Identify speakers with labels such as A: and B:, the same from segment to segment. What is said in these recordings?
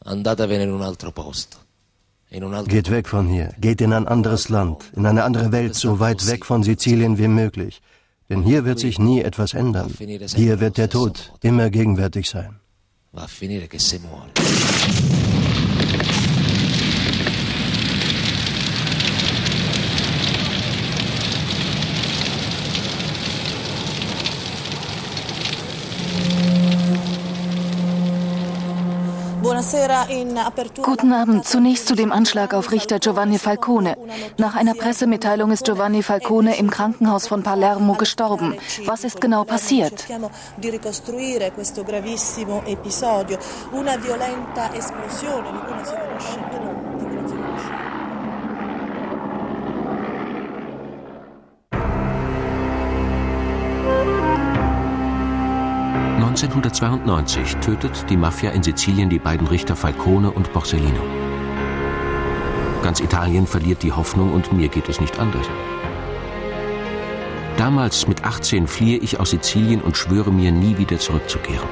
A: Andatevene in un altro posto.
B: Geht weg von hier, geht in ein anderes Land, in eine andere Welt, so weit weg von Sizilien wie möglich. Denn hier wird sich nie etwas ändern. Hier wird der Tod immer gegenwärtig sein.
A: Va a finire che se muore.
C: 'Guten Abend. Zunächst zu dem Anschlag auf Richter Giovanni Falcone. Nach einer Pressemitteilung ist Giovanni Falcone im Krankenhaus von Palermo gestorben. Was ist genau passiert?
D: ...1992 tötet die Mafia in Sizilien die beiden Richter Falcone und Borsellino. Ganz Italien verliert die Hoffnung und mir geht es nicht anders. Damals mit 18 fliehe ich aus Sizilien und schwöre mir, nie wieder zurückzukehren.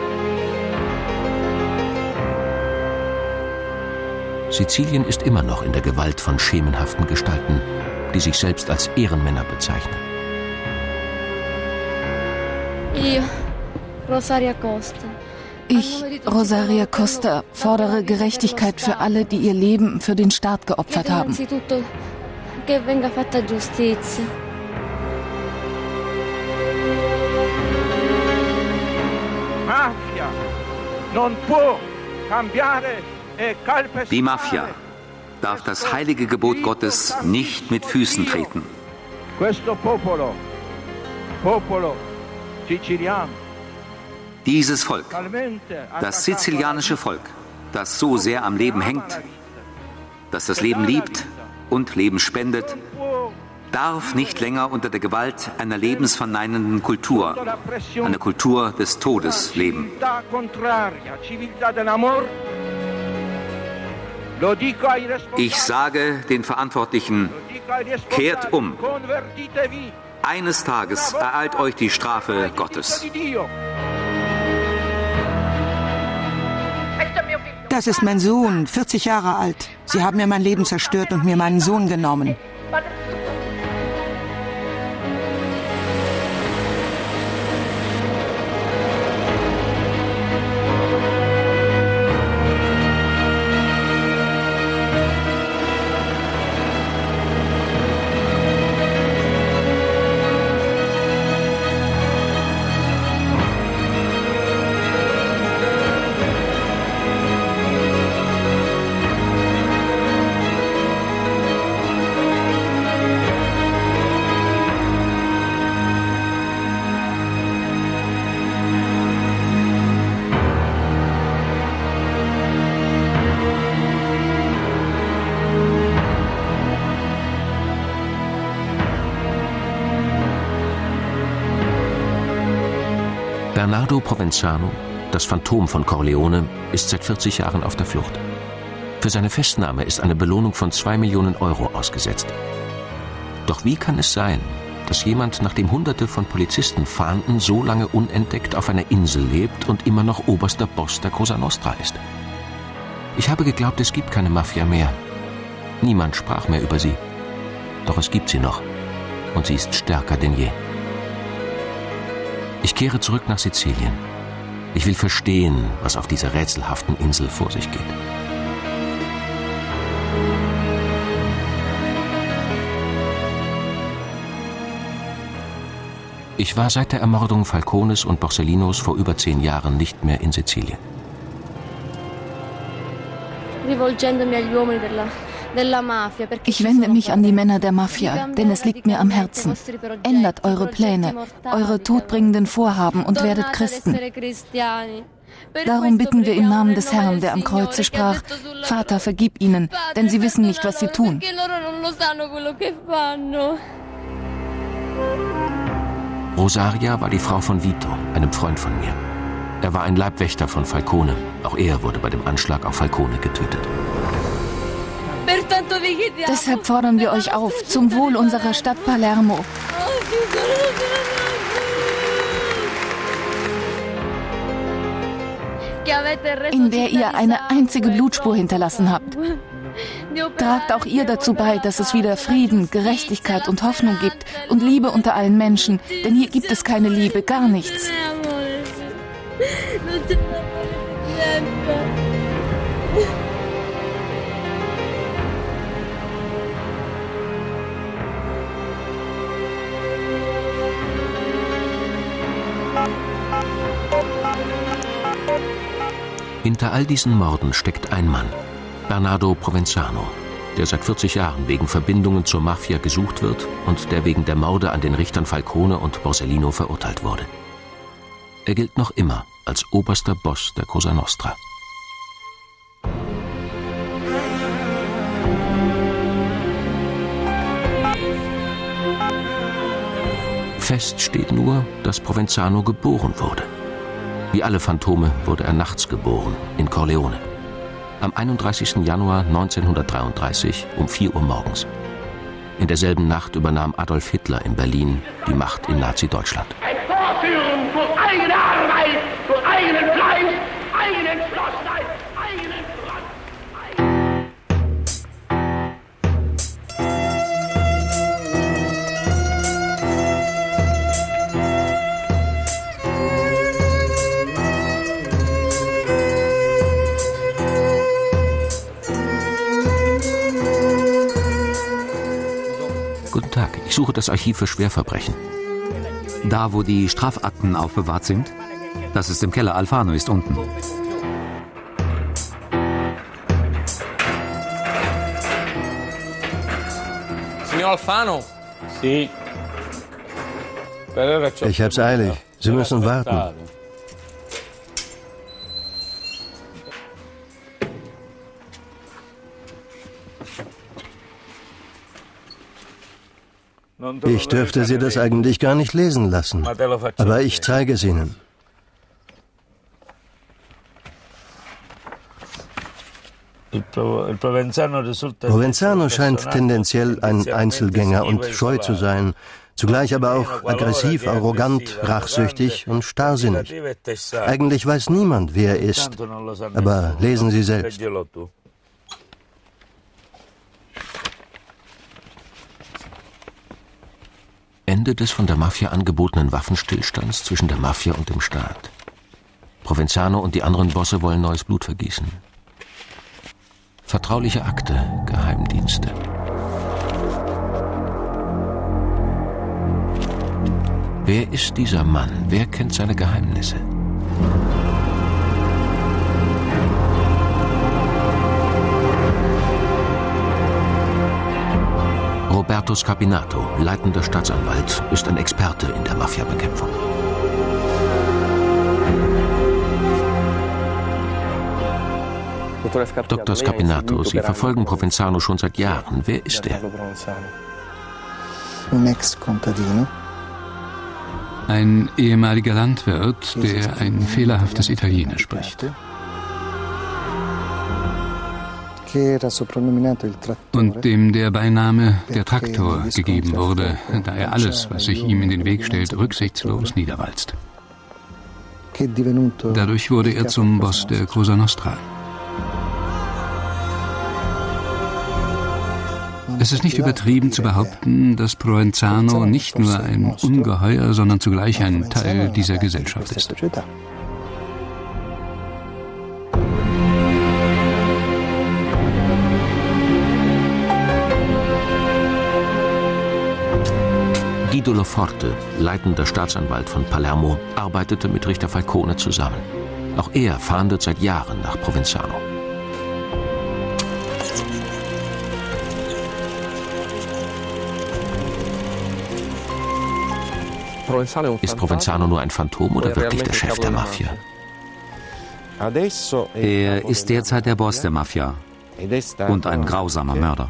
D: Sizilien ist immer noch in der Gewalt von schemenhaften Gestalten, die sich selbst als Ehrenmänner bezeichnen.
C: Ich, Rosaria Costa, fordere Gerechtigkeit für alle, die ihr Leben für den Staat geopfert haben.
E: Die Mafia darf das heilige Gebot Gottes nicht mit Füßen treten. Dieses Volk, das sizilianische Volk, das so sehr am Leben hängt, das das Leben liebt und Leben spendet, darf nicht länger unter der Gewalt einer lebensverneinenden Kultur, einer Kultur des Todes leben. Ich sage den Verantwortlichen, kehrt um. Eines Tages ereilt euch die Strafe Gottes.
F: Das ist mein Sohn, 40 Jahre alt. Sie haben mir mein Leben zerstört und mir meinen Sohn genommen.
D: Bernardo Provenzano, das Phantom von Corleone, ist seit 40 Jahren auf der Flucht. Für seine Festnahme ist eine Belohnung von 2 Millionen Euro ausgesetzt. Doch wie kann es sein, dass jemand, nachdem Hunderte von Polizisten fahnden, so lange unentdeckt auf einer Insel lebt und immer noch oberster Boss der Cosa Nostra ist? Ich habe geglaubt, es gibt keine Mafia mehr. Niemand sprach mehr über sie. Doch es gibt sie noch. Und sie ist stärker denn je. Ich kehre zurück nach Sizilien. Ich will verstehen, was auf dieser rätselhaften Insel vor sich geht. Ich war seit der Ermordung Falcones und Borsellinos vor über 10 Jahren nicht mehr in Sizilien.
C: Ich wende mich an die Männer der Mafia, denn es liegt mir am Herzen. Ändert eure Pläne, eure todbringenden Vorhaben und werdet Christen. Darum bitten wir im Namen des Herrn, der am Kreuze sprach: Vater, vergib ihnen, denn sie wissen nicht, was sie tun.
D: Rosaria war die Frau von Vito, einem Freund von mir. Er war ein Leibwächter von Falcone. Auch er wurde bei dem Anschlag auf Falcone getötet.
C: Deshalb fordern wir euch auf, zum Wohl unserer Stadt Palermo. in der ihr eine einzige Blutspur hinterlassen habt. Tragt auch ihr dazu bei, dass es wieder Frieden, Gerechtigkeit und Hoffnung gibt und Liebe unter allen Menschen, denn hier gibt es keine Liebe, gar nichts.
D: Hinter all diesen Morden steckt ein Mann, Bernardo Provenzano, der seit 40 Jahren wegen Verbindungen zur Mafia gesucht wird und der wegen der Morde an den Richtern Falcone und Borsellino verurteilt wurde. Er gilt noch immer als oberster Boss der Cosa Nostra. Fest steht nur, dass Provenzano geboren wurde. Wie alle Phantome wurde er nachts geboren, in Corleone. Am 31. Januar 1933 um 4 Uhr morgens. In derselben Nacht übernahm Adolf Hitler in Berlin die Macht in Nazi-Deutschland.
G: Ein Vorführen durch eigene Arbeit, durch eigenen Fleiß, eigene Entschlossenheit, eigenen
D: Guten Tag, ich suche das Archiv für Schwerverbrechen.
E: Da, wo die Strafakten aufbewahrt sind? Das ist im Keller. Alfano ist unten.
H: Signor Alfano?
B: Ich hab's eilig. Sie müssen warten. Ich dürfte Sie das eigentlich gar nicht lesen lassen, aber ich zeige es Ihnen. Provenzano scheint tendenziell ein Einzelgänger und scheu zu sein, zugleich aber auch aggressiv, arrogant, rachsüchtig und starrsinnig. Eigentlich weiß niemand, wer er ist, aber lesen Sie selbst.
D: Ende des von der Mafia angebotenen Waffenstillstands zwischen der Mafia und dem Staat. Provenzano und die anderen Bosse wollen neues Blut vergießen. Vertrauliche Akte, Geheimdienste. Wer ist dieser Mann? Wer kennt seine Geheimnisse? Roberto Scapinato, leitender Staatsanwalt, ist ein Experte in der Mafia-Bekämpfung. Dr. Scapinato, Sie verfolgen Provenzano schon seit Jahren. Wer ist er?
I: Ein ehemaliger Landwirt, der ein fehlerhaftes Italienisch spricht. Und dem der Beiname der Traktor gegeben wurde, da er alles, was sich ihm in den Weg stellt, rücksichtslos niederwalzt. Dadurch wurde er zum Boss der Cosa Nostra. Es ist nicht übertrieben zu behaupten, dass Provenzano nicht nur ein Ungeheuer, sondern zugleich ein Teil dieser Gesellschaft ist.
D: Guido Loforte, leitender Staatsanwalt von Palermo, arbeitete mit Richter Falcone zusammen. Auch er fahndet seit Jahren nach Provenzano. Ist Provenzano nur ein Phantom oder wirklich der Chef der Mafia?
E: Er ist derzeit der Boss der Mafia und ein grausamer Mörder.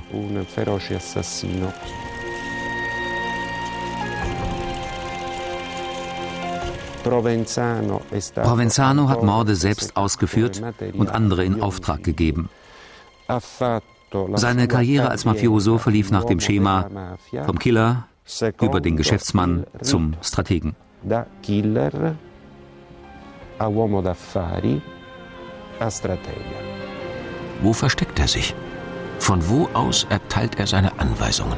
E: Provenzano hat Morde selbst ausgeführt und andere in Auftrag gegeben. Seine Karriere als Mafioso verlief nach dem Schema vom Killer über den Geschäftsmann zum Strategen.
D: Wo versteckt er sich? Von wo aus erteilt er seine Anweisungen?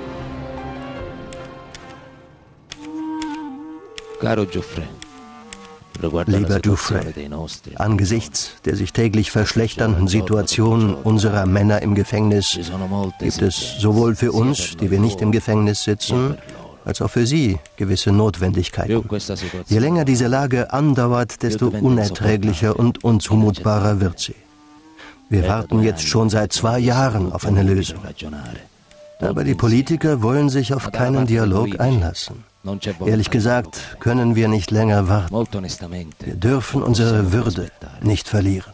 B: Lieber Giuffre, angesichts der sich täglich verschlechternden Situation unserer Männer im Gefängnis gibt es sowohl für uns, die wir nicht im Gefängnis sitzen, als auch für Sie gewisse Notwendigkeiten. Je länger diese Lage andauert, desto unerträglicher und unzumutbarer wird sie. Wir warten jetzt schon seit 2 Jahren auf eine Lösung. Aber die Politiker wollen sich auf keinen Dialog einlassen. Ehrlich gesagt können wir nicht länger warten. Wir dürfen unsere Würde nicht verlieren.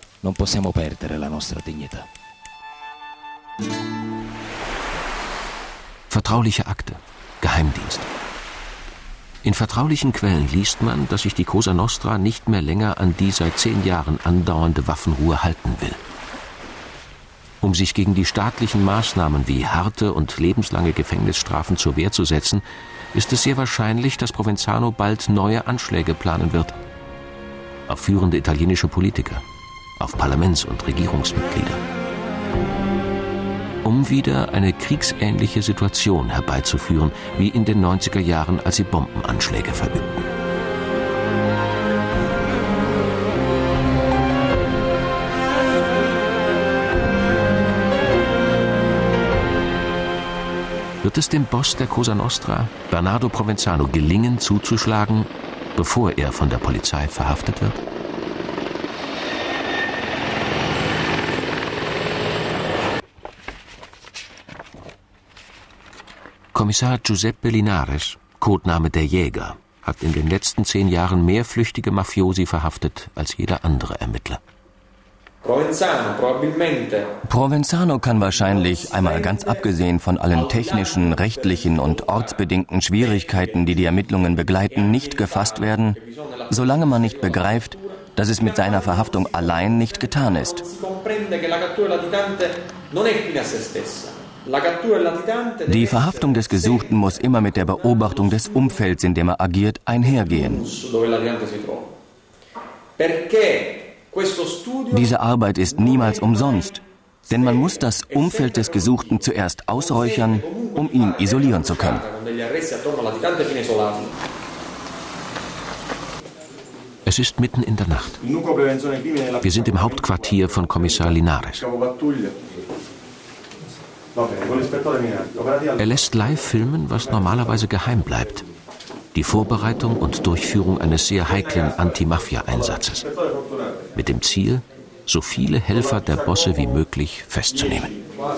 D: Vertrauliche Akte, Geheimdienst. In vertraulichen Quellen liest man, dass sich die Cosa Nostra nicht mehr länger an die seit 10 Jahren andauernde Waffenruhe halten will. Um sich gegen die staatlichen Maßnahmen wie harte und lebenslange Gefängnisstrafen zur Wehr zu setzen, ist es sehr wahrscheinlich, dass Provenzano bald neue Anschläge planen wird. Auf führende italienische Politiker, auf Parlaments- und Regierungsmitglieder. Um wieder eine kriegsähnliche Situation herbeizuführen, wie in den 90er Jahren, als sie Bombenanschläge verübten. Wird es dem Boss der Cosa Nostra, Bernardo Provenzano, gelingen, zuzuschlagen, bevor er von der Polizei verhaftet wird? Kommissar Giuseppe Linares, Codename der Jäger, hat in den letzten 10 Jahren mehr flüchtige Mafiosi verhaftet als jeder andere Ermittler.
J: Provenzano kann wahrscheinlich, einmal ganz abgesehen von allen technischen, rechtlichen und ortsbedingten Schwierigkeiten, die die Ermittlungen begleiten, nicht gefasst werden, solange man nicht begreift, dass es mit seiner Verhaftung allein nicht getan ist. Die Verhaftung des Gesuchten muss immer mit der Beobachtung des Umfelds, in dem er agiert, einhergehen. Diese Arbeit ist niemals umsonst, denn man muss das Umfeld des Gesuchten zuerst ausräuchern, um ihn isolieren zu können.
D: Es ist mitten in der Nacht. Wir sind im Hauptquartier von Kommissar Linares. Er lässt live filmen, was normalerweise geheim bleibt. Die Vorbereitung und Durchführung eines sehr heiklen Anti-Mafia-Einsatzes. Mit dem Ziel, so viele Helfer der Bosse wie möglich festzunehmen.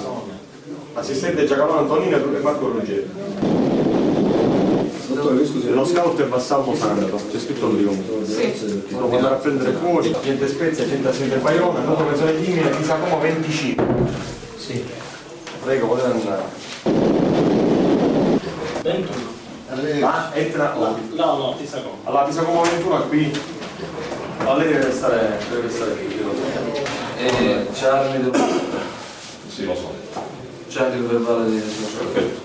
K: Lo scout è Vassallo Santo, c'è scritto lì comunque. Sì. Devo andare a prendere fuori, niente Spezia, 107 Bayona, dopo che sono in linea di Giacomo 25. Sì. Prego, potete andare. 21. Ah, entra là. No, ti Giacomo. Allora, ti Giacomo 21 qui. Ma lei deve restare qui. C'è armi del... Sì, lo so. C'è anche il verbale di... Perfetto.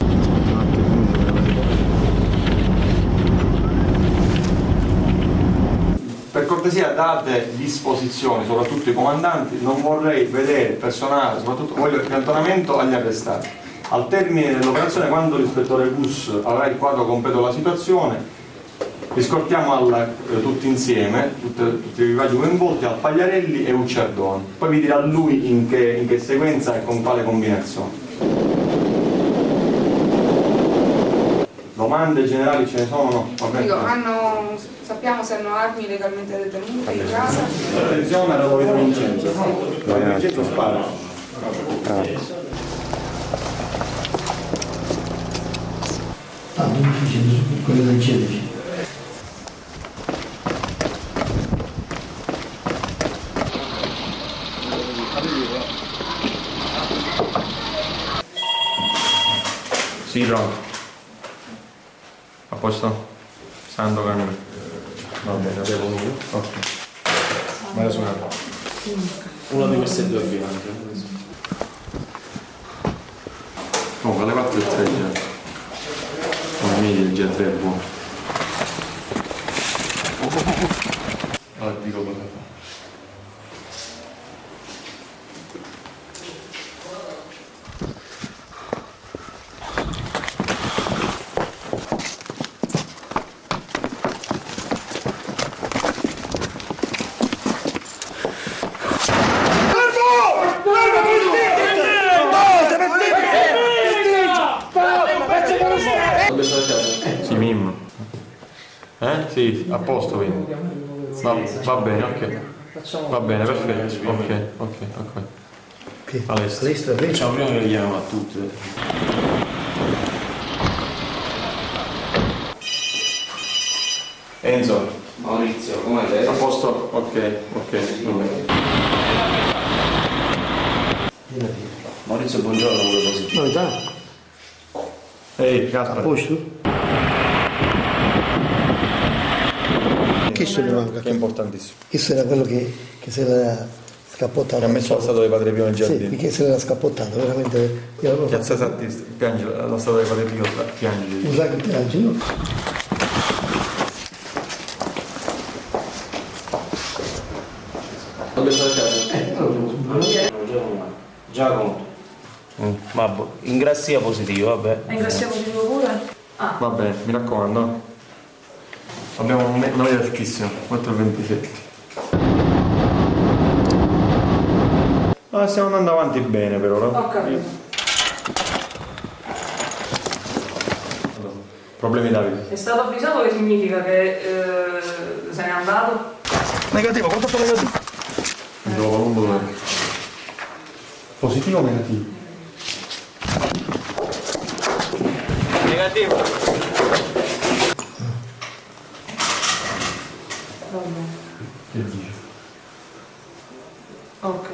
K: Per cortesia date disposizioni, soprattutto i comandanti, non vorrei vedere personale, soprattutto voglio il cantonamento agli arrestati. Al termine dell'operazione, quando l'ispettore Gus avrà il quadro completo della situazione, li scortiamo tutti insieme, tutti gli equipaggi coinvolti, al Pagliarelli e Ucciardoni. Poi vi dirà lui in che sequenza e con quale combinazione. Domande generali ce ne sono? No?
L: Sappiamo se hanno armi legalmente detenute in casa?
K: Attenzione, lo vedo Vincenzo. Vincenzo spara.
M: Non difficile, quello del cedice.
K: Sì, pronto. A posto? Sandokan. Va bene, avevo uno. Ok. Ma adesso una di queste due bianche. Oh, alle 4 e 3 già. Come meglio il G3 è buono. Allora dico cosa fa. Sì, a posto quindi. Va bene, ok. Va bene, perfetto. Ok. All'estero.
M: Facciamo prima che vediamo a tutti.
K: Enzo.
M: Maurizio, come lei?
K: A posto? Ok.
M: Maurizio, buongiorno, pure positivo.
B: Novità?
K: Ehi, Gaspare.
B: A posto? Che se ne manca?
K: Che è importantissimo.
B: Questo era quello che se l'era scappottato.
K: Che ha messo la statua di Padre Pio nel giardino.
B: Sì, perché se l'era scappottato, veramente.
K: Piazza Sant'Ista, piange la statua di Padre Pio, piange.
B: Usa che piange, no?
M: Dove sta a casa? Giacomo. Vabbè, ingressia positivo, vabbè.
L: Ingressia positivo pure?
K: Va bene, mi raccomando. Abbiamo una vita altissima, 4,27. Stiamo andando avanti bene per ora.
L: Ho capito.
K: Problemi Davide.
L: È stato avvisato, che significa che se n'è andato?
K: Negativo, contatto negativo. Dopo Colombo dove? Positivo o negativo?
M: Negativo.
L: Va bene.
K: Che dici?
L: Ok.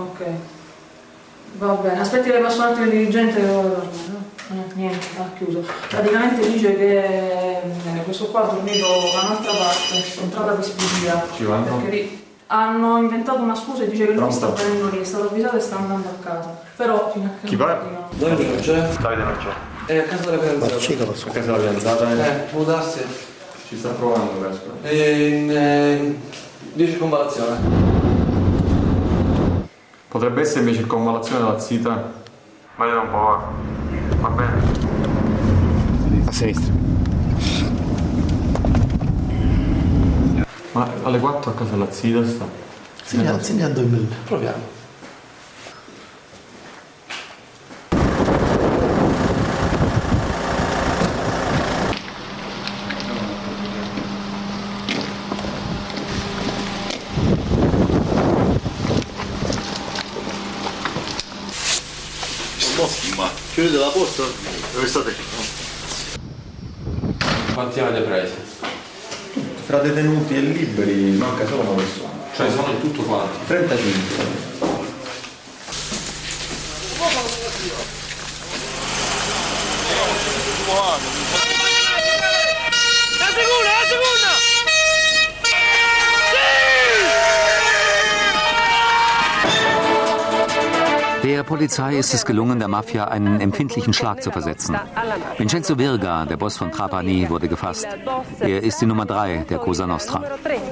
L: Va bene, aspetti che passa un attimo il dirigente che vuole tornare, no? Niente, ha chiuso. Praticamente dice che questo qua ha dormito da un'altra parte, entrata di spia. Perché hanno inventato una scusa e dice che lui sta venendo lì, è stato avvisato e sta andando a casa. Però fino a che...
K: Chi parla?
M: Dove non c'è?
K: Davide non c'è.
M: È a casa della fidanzata.
K: A casa della fidanzata?
M: Può darsi.
K: Ci sta provando questo.
M: Di circonvallazione.
K: Potrebbe essere invece circonvallazione della zita. Vedete un po', va bene?
B: A sinistra.
K: Ma alle 4 a casa della zita sta?
B: Segnando il mail.
M: Proviamo.
N: Chiudete la porta? Dove state?
M: Quanti avete presi?
K: Fra detenuti e liberi manca solo una persona.
M: Cioè sono in tutto quanti?
K: 35.
E: Der Polizei ist es gelungen, der Mafia einen empfindlichen Schlag zu versetzen. Vincenzo Virga, der Boss von Trapani, wurde gefasst. Er ist die Nummer 3 der Cosa Nostra.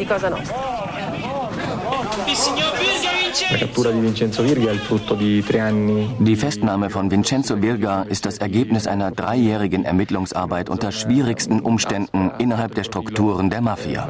J: Die Festnahme von Vincenzo Virga ist das Ergebnis einer 3-jährigen Ermittlungsarbeit unter schwierigsten Umständen innerhalb der Strukturen der Mafia.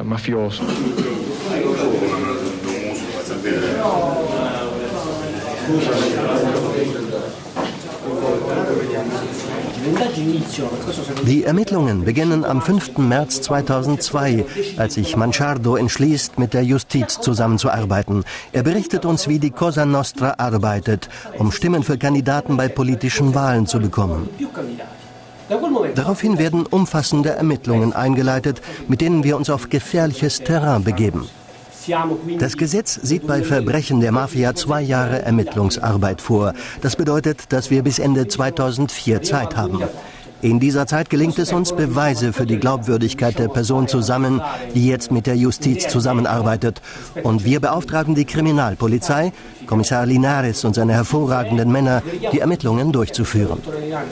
B: Die Ermittlungen beginnen am 5. März 2002, als sich Manciardo entschließt, mit der Justiz zusammenzuarbeiten. Er berichtet uns, wie die Cosa Nostra arbeitet, um Stimmen für Kandidaten bei politischen Wahlen zu bekommen. Daraufhin werden umfassende Ermittlungen eingeleitet, mit denen wir uns auf gefährliches Terrain begeben. Das Gesetz sieht bei Verbrechen der Mafia 2 Jahre Ermittlungsarbeit vor. Das bedeutet, dass wir bis Ende 2004 Zeit haben. In dieser Zeit gelingt es uns, Beweise für die Glaubwürdigkeit der Person zu sammeln, die jetzt mit der Justiz zusammenarbeitet. Und wir beauftragen die Kriminalpolizei, Kommissar Linares und seine hervorragenden Männer, die Ermittlungen durchzuführen.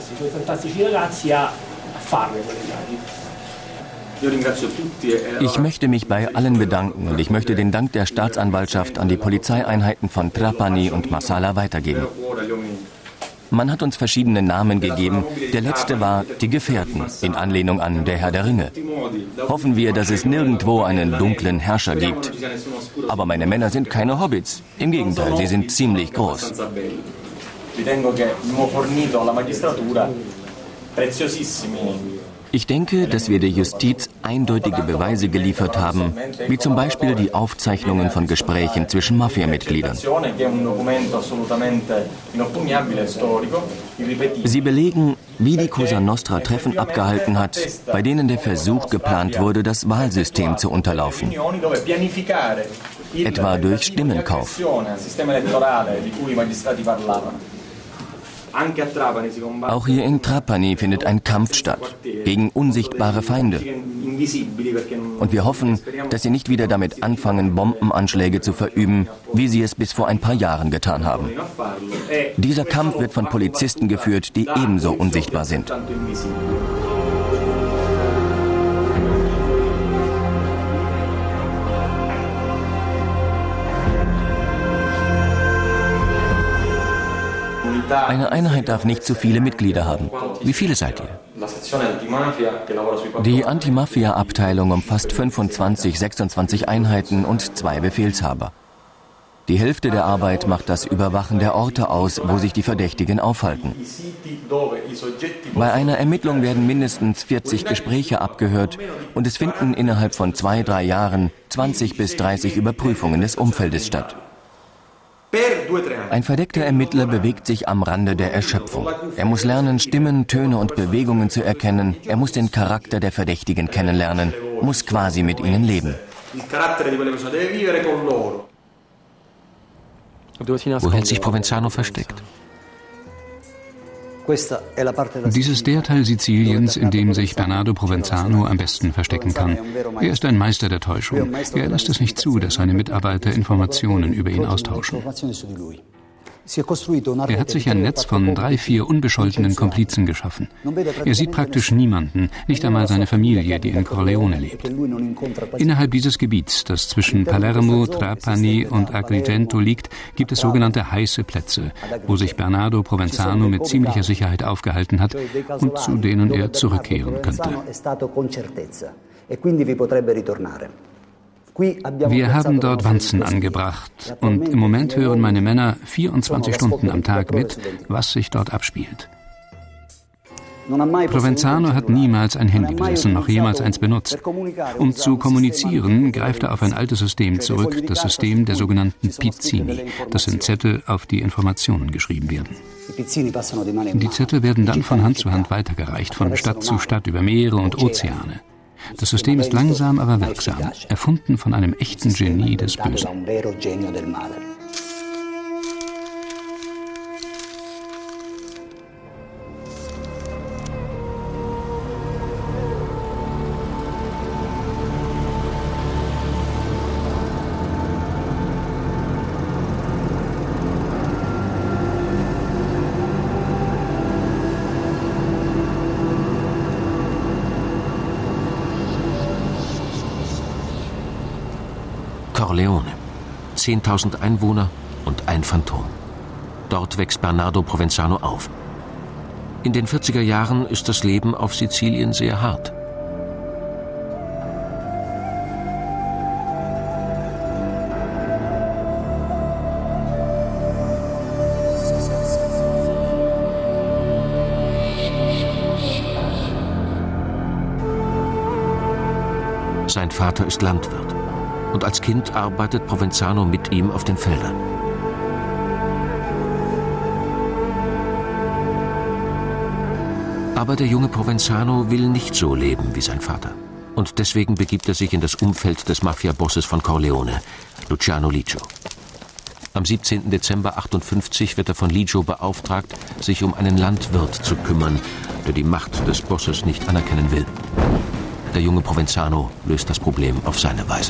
J: Ich möchte mich bei allen bedanken und ich möchte den Dank der Staatsanwaltschaft an die Polizeieinheiten von Trapani und Marsala weitergeben. Man hat uns verschiedene Namen gegeben. Der letzte war die Gefährten, in Anlehnung an der Herr der Ringe. Hoffen wir, dass es nirgendwo einen dunklen Herrscher gibt. Aber meine Männer sind keine Hobbits. Im Gegenteil, sie sind ziemlich groß. Ich denke, dass wir der Justiz eindeutige Beweise geliefert haben, wie zum Beispiel die Aufzeichnungen von Gesprächen zwischen Mafia-Mitgliedern. Sie belegen, wie die Cosa Nostra Treffen abgehalten hat, bei denen der Versuch geplant wurde, das Wahlsystem zu unterlaufen. Etwa durch Stimmenkauf. Auch hier in Trapani findet ein Kampf statt, gegen unsichtbare Feinde. Und wir hoffen, dass sie nicht wieder damit anfangen, Bombenanschläge zu verüben, wie sie es bis vor ein paar Jahren getan haben. Dieser Kampf wird von Polizisten geführt, die ebenso unsichtbar sind. Eine Einheit darf nicht zu viele Mitglieder haben.
D: Wie viele seid ihr?
J: Die Anti-Mafia-Abteilung umfasst 25, 26 Einheiten und 2 Befehlshaber. Die Hälfte der Arbeit macht das Überwachen der Orte aus, wo sich die Verdächtigen aufhalten. Bei einer Ermittlung werden mindestens 40 Gespräche abgehört und es finden innerhalb von 2-3 Jahren 20 bis 30 Überprüfungen des Umfeldes statt. Ein verdeckter Ermittler bewegt sich am Rande der Erschöpfung. Er muss lernen, Stimmen, Töne und Bewegungen zu erkennen. Er muss den Charakter der Verdächtigen kennenlernen, muss quasi mit ihnen leben.
D: Wo hält sich Provenzano versteckt?
I: Dies ist der Teil Siziliens, in dem sich Bernardo Provenzano am besten verstecken kann. Er ist ein Meister der Täuschung. Er lässt es nicht zu, dass seine Mitarbeiter Informationen über ihn austauschen. Er hat sich ein Netz von 3-4 unbescholtenen Komplizen geschaffen. Er sieht praktisch niemanden, nicht einmal seine Familie, die in Corleone lebt. Innerhalb dieses Gebiets, das zwischen Palermo, Trapani und Agrigento liegt, gibt es sogenannte heiße Plätze, wo sich Bernardo Provenzano mit ziemlicher Sicherheit aufgehalten hat und zu denen er zurückkehren könnte. Wir haben dort Wanzen angebracht und im Moment hören meine Männer 24 Stunden am Tag mit, was sich dort abspielt. Provenzano hat niemals ein Handy besessen, noch jemals eins benutzt. Um zu kommunizieren, greift er auf ein altes System zurück, das System der sogenannten Pizzini. Das sind Zettel, auf die Informationen geschrieben werden. Die Zettel werden dann von Hand zu Hand weitergereicht, von Stadt zu Stadt, über Meere und Ozeane. Das System ist langsam, aber wirksam, erfunden von einem echten Genie des Bösen.
D: Corleone. 10.000 Einwohner und ein Phantom. Dort wächst Bernardo Provenzano auf. In den 40er Jahren ist das Leben auf Sizilien sehr hart. Sein Vater ist Landwirt. Und als Kind arbeitet Provenzano mit ihm auf den Feldern. Aber der junge Provenzano will nicht so leben wie sein Vater. Und deswegen begibt er sich in das Umfeld des Mafia-Bosses von Corleone, Luciano Licio. Am 17. Dezember 1958 wird er von Licio beauftragt, sich um einen Landwirt zu kümmern, der die Macht des Bosses nicht anerkennen will. Der junge Provenzano löst das Problem auf seine Weise.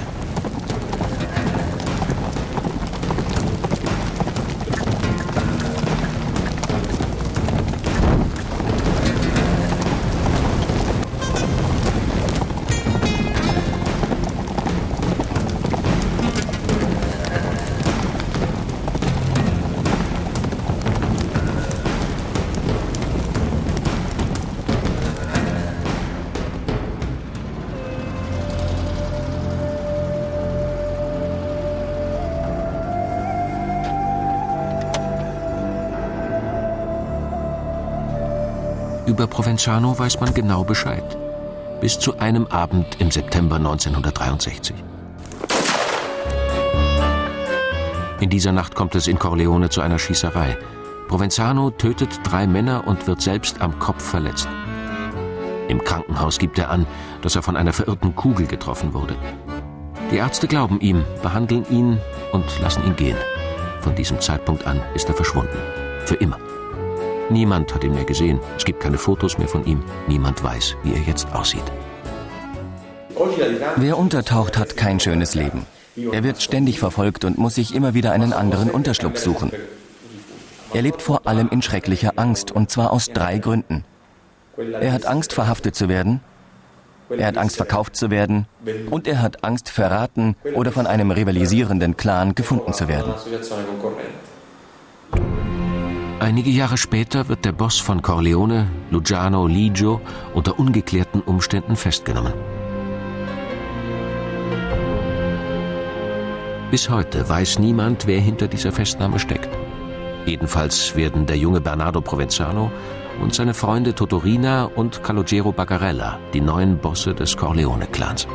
D: Über Provenzano weiß man genau Bescheid. Bis zu einem Abend im September 1963. In dieser Nacht kommt es in Corleone zu einer Schießerei. Provenzano tötet 3 Männer und wird selbst am Kopf verletzt. Im Krankenhaus gibt er an, dass er von einer verirrten Kugel getroffen wurde. Die Ärzte glauben ihm, behandeln ihn und lassen ihn gehen. Von diesem Zeitpunkt an ist er verschwunden. Für immer. Niemand hat ihn mehr gesehen. Es gibt keine Fotos mehr von ihm. Niemand weiß, wie er jetzt aussieht.
J: Wer untertaucht, hat kein schönes Leben. Er wird ständig verfolgt und muss sich immer wieder einen anderen Unterschlupf suchen. Er lebt vor allem in schrecklicher Angst, und zwar aus 3 Gründen. Er hat Angst, verhaftet zu werden, er hat Angst, verkauft zu werden, und er hat Angst, verraten oder von einem rivalisierenden Clan gefunden zu werden.
D: Einige Jahre später wird der Boss von Corleone, Luciano Ligio, unter ungeklärten Umständen festgenommen. Bis heute weiß niemand, wer hinter dieser Festnahme steckt. Jedenfalls werden der junge Bernardo Provenzano und seine Freunde Totorina und Calogero Baggarella die neuen Bosse des Corleone-Clans.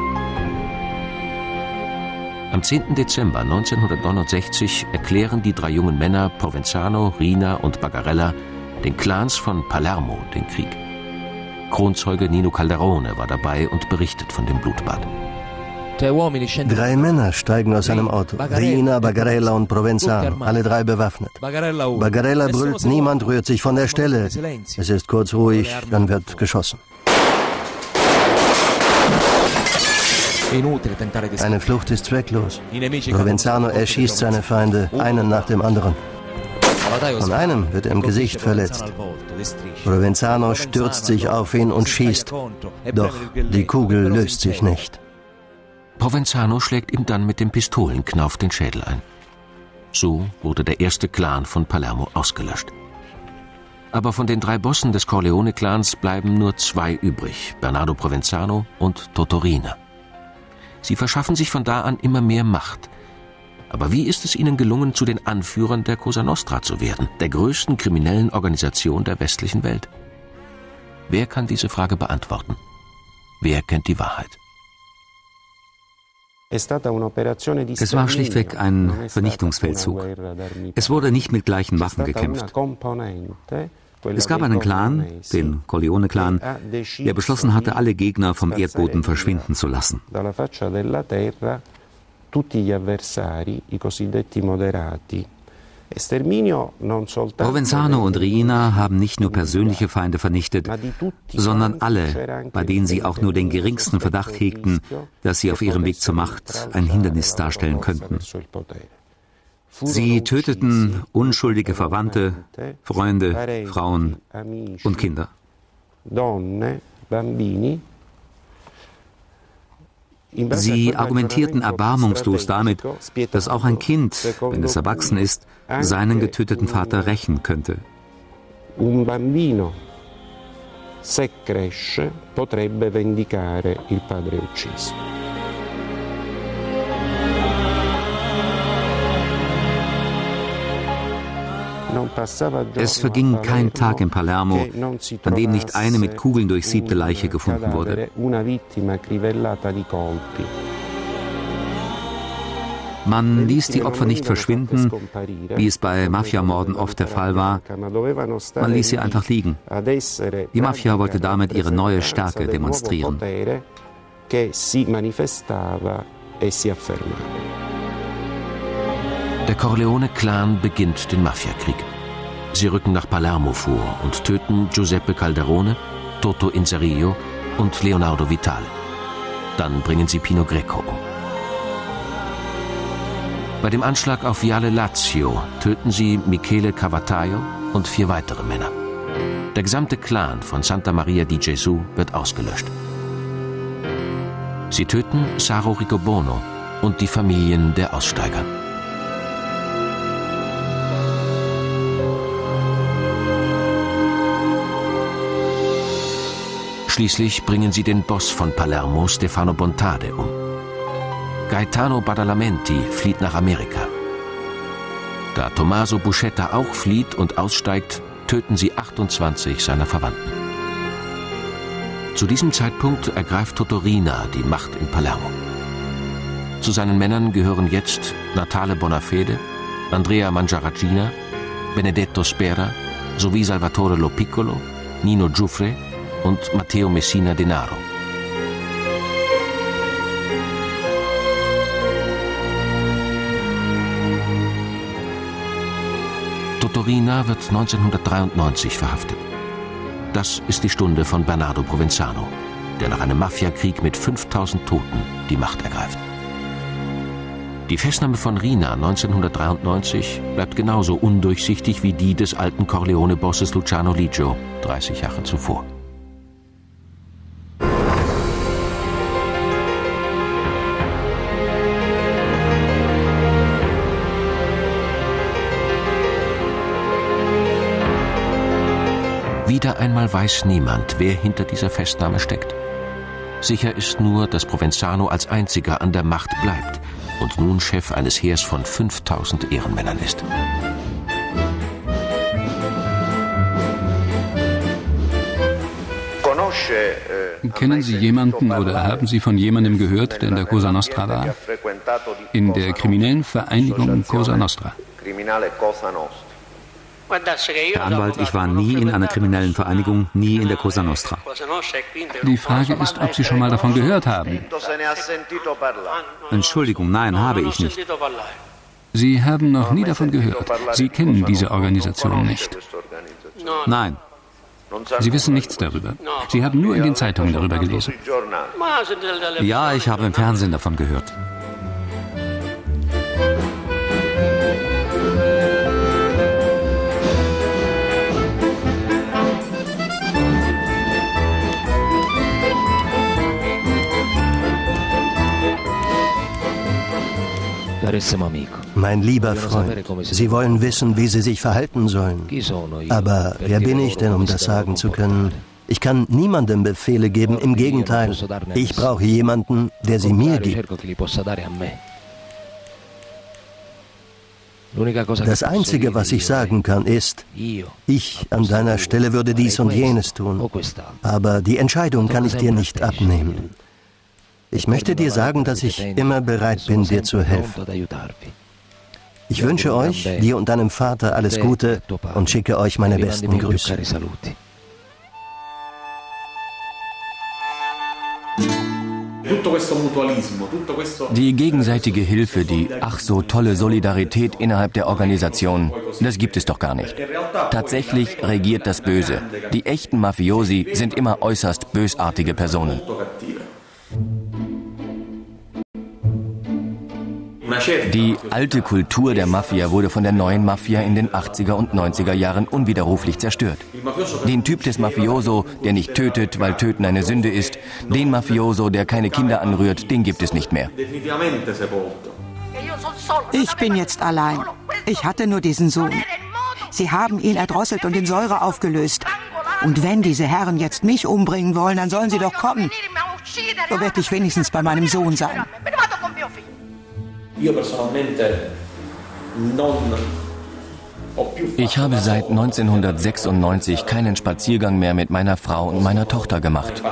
D: Am 10. Dezember 1969 erklären die 3 jungen Männer Provenzano, Rina und Baggarella den Clans von Palermo den Krieg. Kronzeuge Nino Calderone war dabei und berichtet von dem Blutbad.
B: 3 Männer steigen aus einem Auto. Rina, Baggarella und Provenzano, alle 3 bewaffnet. Baggarella brüllt, niemand rührt sich von der Stelle. Es ist kurz ruhig, dann wird geschossen. Eine Flucht ist zwecklos. Provenzano erschießt seine Feinde, einen nach dem anderen. Von einem wird er im Gesicht verletzt. Provenzano stürzt sich auf ihn und schießt. Doch die Kugel löst sich nicht.
D: Provenzano schlägt ihm dann mit dem Pistolenknauf den Schädel ein. So wurde der erste Clan von Palermo ausgelöscht. Aber von den 3 Bossen des Corleone-Clans bleiben nur 2 übrig, Bernardo Provenzano und Totorina. Sie verschaffen sich von da an immer mehr Macht. Aber wie ist es ihnen gelungen, zu den Anführern der Cosa Nostra zu werden, der größten kriminellen Organisation der westlichen Welt? Wer kann diese Frage beantworten? Wer kennt die Wahrheit?
O: Es war schlichtweg ein Vernichtungsfeldzug. Es wurde nicht mit gleichen Waffen gekämpft. Es gab einen Clan, den Corleone-Clan, der beschlossen hatte, alle Gegner vom Erdboden verschwinden zu lassen. Provenzano und Rina haben nicht nur persönliche Feinde vernichtet, sondern alle, bei denen sie auch nur den geringsten Verdacht hegten, dass sie auf ihrem Weg zur Macht ein Hindernis darstellen könnten. Sie töteten unschuldige Verwandte, Freunde, Frauen und Kinder. Sie argumentierten erbarmungslos damit, dass auch ein Kind, wenn es erwachsen ist, seinen getöteten Vater rächen könnte. Un bambino, se cresce, potrebbe vendicare il padre ucciso. Es verging kein Tag in Palermo, an dem nicht eine mit Kugeln durchsiebte Leiche gefunden wurde. Man ließ die Opfer nicht verschwinden, wie es bei Mafiamorden oft der Fall war. Man ließ sie einfach liegen. Die Mafia wollte damit ihre neue Stärke demonstrieren.
D: Der Corleone-Clan beginnt den Mafiakrieg. Sie rücken nach Palermo vor und töten Giuseppe Calderone, Toto Inzerillo und Leonardo Vitale. Dann bringen sie Pino Greco um. Bei dem Anschlag auf Viale Lazio töten sie Michele Cavataio und 4 weitere Männer. Der gesamte Clan von Santa Maria di Gesù wird ausgelöscht. Sie töten Saro Ricobono und die Familien der Aussteiger. Schließlich bringen sie den Boss von Palermo, Stefano Bontade, um. Gaetano Badalamenti flieht nach Amerika. Da Tommaso Buscetta auch flieht und aussteigt, töten sie 28 seiner Verwandten. Zu diesem Zeitpunkt ergreift Totorina die Macht in Palermo. Zu seinen Männern gehören jetzt Natale Bonafede, Andrea Mangiaracina, Benedetto Spera sowie Salvatore Lo Piccolo, Nino Giuffre und Matteo Messina Denaro. Totorina wird 1993 verhaftet. Das ist die Stunde von Bernardo Provenzano, der nach einem Mafiakrieg mit 5000 Toten die Macht ergreift. Die Festnahme von Rina 1993 bleibt genauso undurchsichtig wie die des alten Corleone-Bosses Luciano Ligio 30 Jahre zuvor. Wieder einmal weiß niemand, wer hinter dieser Festnahme steckt. Sicher ist nur, dass Provenzano als einziger an der Macht bleibt und nun Chef eines Heers von 5000 Ehrenmännern ist.
I: Kennen Sie jemanden oder haben Sie von jemandem gehört, der in der Cosa Nostra war? In der kriminellen Vereinigung Cosa Nostra.
O: Herr Anwalt, ich war nie in einer kriminellen Vereinigung, nie in der Cosa Nostra.
I: Die Frage ist, ob Sie schon mal davon gehört haben.
O: Entschuldigung, nein, habe ich nicht.
I: Sie haben noch nie davon gehört. Sie kennen diese Organisation nicht.
O: Nein.
I: Sie wissen nichts darüber. Sie haben nur in den Zeitungen darüber gelesen.
O: Ja, ich habe im Fernsehen davon gehört.
B: Mein lieber Freund, Sie wollen wissen, wie Sie sich verhalten sollen. Aber wer bin ich denn, um das sagen zu können? Ich kann niemandem Befehle geben, im Gegenteil. Ich brauche jemanden, der sie mir gibt. Das Einzige, was ich sagen kann, ist, ich an deiner Stelle würde dies und jenes tun. Aber die Entscheidung kann ich dir nicht abnehmen. Ich möchte dir sagen, dass ich immer bereit bin, dir zu helfen. Ich wünsche euch, dir und deinem Vater alles Gute und schicke euch meine besten Grüße.
J: Die gegenseitige Hilfe, die ach so tolle Solidarität innerhalb der Organisation, das gibt es doch gar nicht. Tatsächlich regiert das Böse. Die echten Mafiosi sind immer äußerst bösartige Personen. Die alte Kultur der Mafia wurde von der neuen Mafia in den 80er und 90er Jahren unwiderruflich zerstört. Den Typ des Mafioso, der nicht tötet, weil Töten eine Sünde ist, den Mafioso, der keine Kinder anrührt, den gibt es nicht mehr.
F: Ich bin jetzt allein. Ich hatte nur diesen Sohn. Sie haben ihn erdrosselt und in Säure aufgelöst. Und wenn diese Herren jetzt mich umbringen wollen, dann sollen sie doch kommen. So werde ich wenigstens bei meinem Sohn sein.
J: Ich habe seit 1996 keinen Spaziergang mehr mit meiner Frau und meiner Tochter gemacht.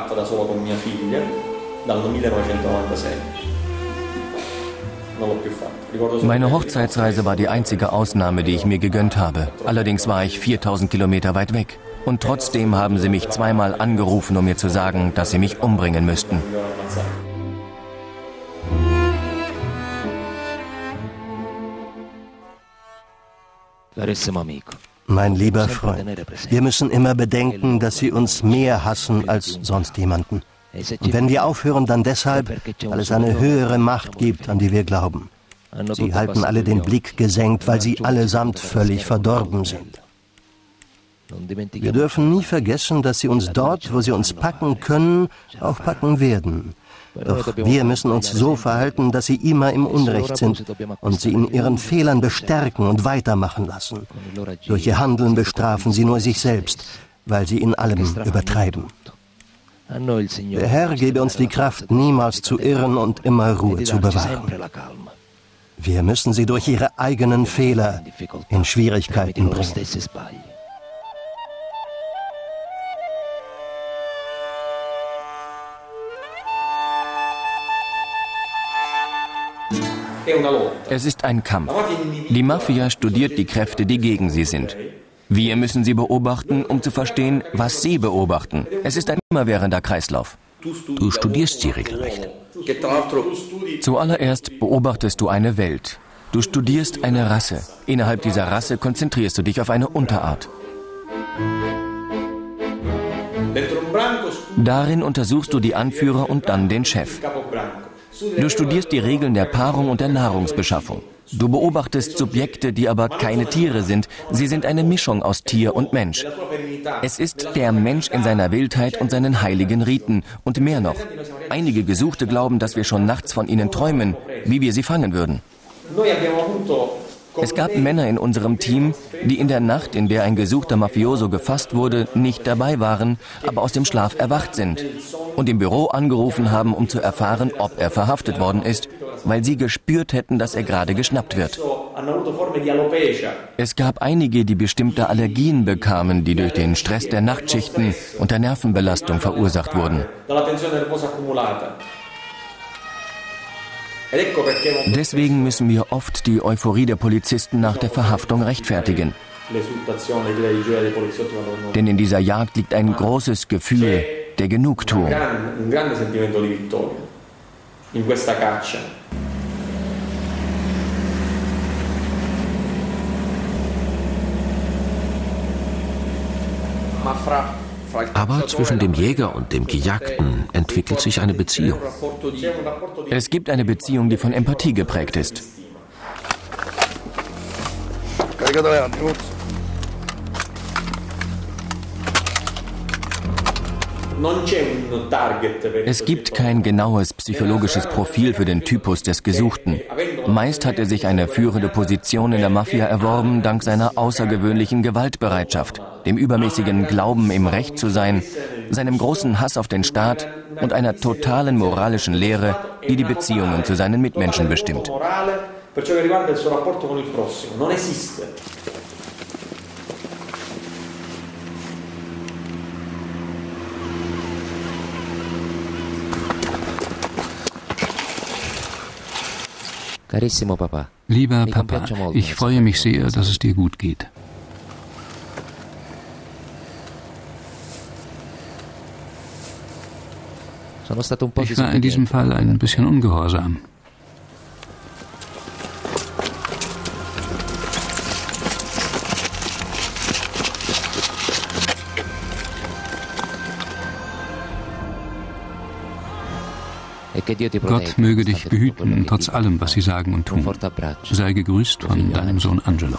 J: Meine Hochzeitsreise war die einzige Ausnahme, die ich mir gegönnt habe. Allerdings war ich 4000 Kilometer weit weg. Und trotzdem haben sie mich zweimal angerufen, um mir zu sagen, dass sie mich umbringen müssten.
B: Mein lieber Freund, wir müssen immer bedenken, dass sie uns mehr hassen als sonst jemanden. Und wenn wir aufhören, dann deshalb, weil es eine höhere Macht gibt, an die wir glauben. Sie halten alle den Blick gesenkt, weil sie allesamt völlig verdorben sind. Wir dürfen nie vergessen, dass sie uns dort, wo sie uns packen können, auch packen werden. Doch wir müssen uns so verhalten, dass sie immer im Unrecht sind und sie in ihren Fehlern bestärken und weitermachen lassen. Durch ihr Handeln bestrafen sie nur sich selbst, weil sie in allem übertreiben. Der Herr gebe uns die Kraft, niemals zu irren und immer Ruhe zu bewahren. Wir müssen sie durch ihre eigenen Fehler in Schwierigkeiten bringen.
A: 「
J: Es ist ein Kampf. Die Mafia studiert die Kräfte, die gegen sie sind. Wir müssen sie beobachten, um zu verstehen, was sie beobachten. Es ist ein immerwährender Kreislauf.
D: Du studierst sie regelrecht.
J: Zuallererst beobachtest du eine Welt. Du studierst eine Rasse. Innerhalb dieser Rasse konzentrierst du dich auf eine Unterart. Darin untersuchst du die Anführer und dann den Chef. Du studierst die Regeln der Paarung und der Nahrungsbeschaffung. Du beobachtest Subjekte, die aber keine Tiere sind. Sie sind eine Mischung aus Tier und Mensch. Es ist der Mensch in seiner Wildheit und seinen heiligen Riten. Und mehr noch. Einige Gesuchte glauben, dass wir schon nachts von ihnen träumen, wie wir sie fangen würden. Es gab Männer in unserem Team, die in der Nacht, in der ein gesuchter Mafioso gefasst wurde, nicht dabei waren, aber aus dem Schlaf erwacht sind und im Büro angerufen haben, um zu erfahren, ob er verhaftet worden ist, weil sie gespürt hätten, dass er gerade geschnappt wird. Es gab einige, die bestimmte Allergien bekamen, die durch den Stress der Nachtschichten und der Nervenbelastung verursacht wurden. Deswegen müssen wir oft die Euphorie der Polizisten nach der Verhaftung rechtfertigen. Denn in dieser Jagd liegt ein großes Gefühl der Genugtuung.
D: Aber zwischen dem Jäger und dem Gejagten entwickelt sich eine Beziehung.
J: Es gibt eine Beziehung, die von Empathie geprägt ist. Es gibt kein genaues psychologisches Profil für den Typus des Gesuchten. Meist hat er sich eine führende Position in der Mafia erworben, dank seiner außergewöhnlichen Gewaltbereitschaft, dem übermäßigen Glauben, im Recht zu sein, seinem großen Hass auf den Staat und einer totalen moralischen Lehre, die die Beziehungen zu seinen Mitmenschen bestimmt.
I: Lieber Papa, ich freue mich sehr, dass es dir gut geht. Ich war in diesem Fall ein bisschen ungehorsam. Gott möge dich behüten, trotz allem, was sie sagen und tun. Sei gegrüßt von deinem Sohn Angelo.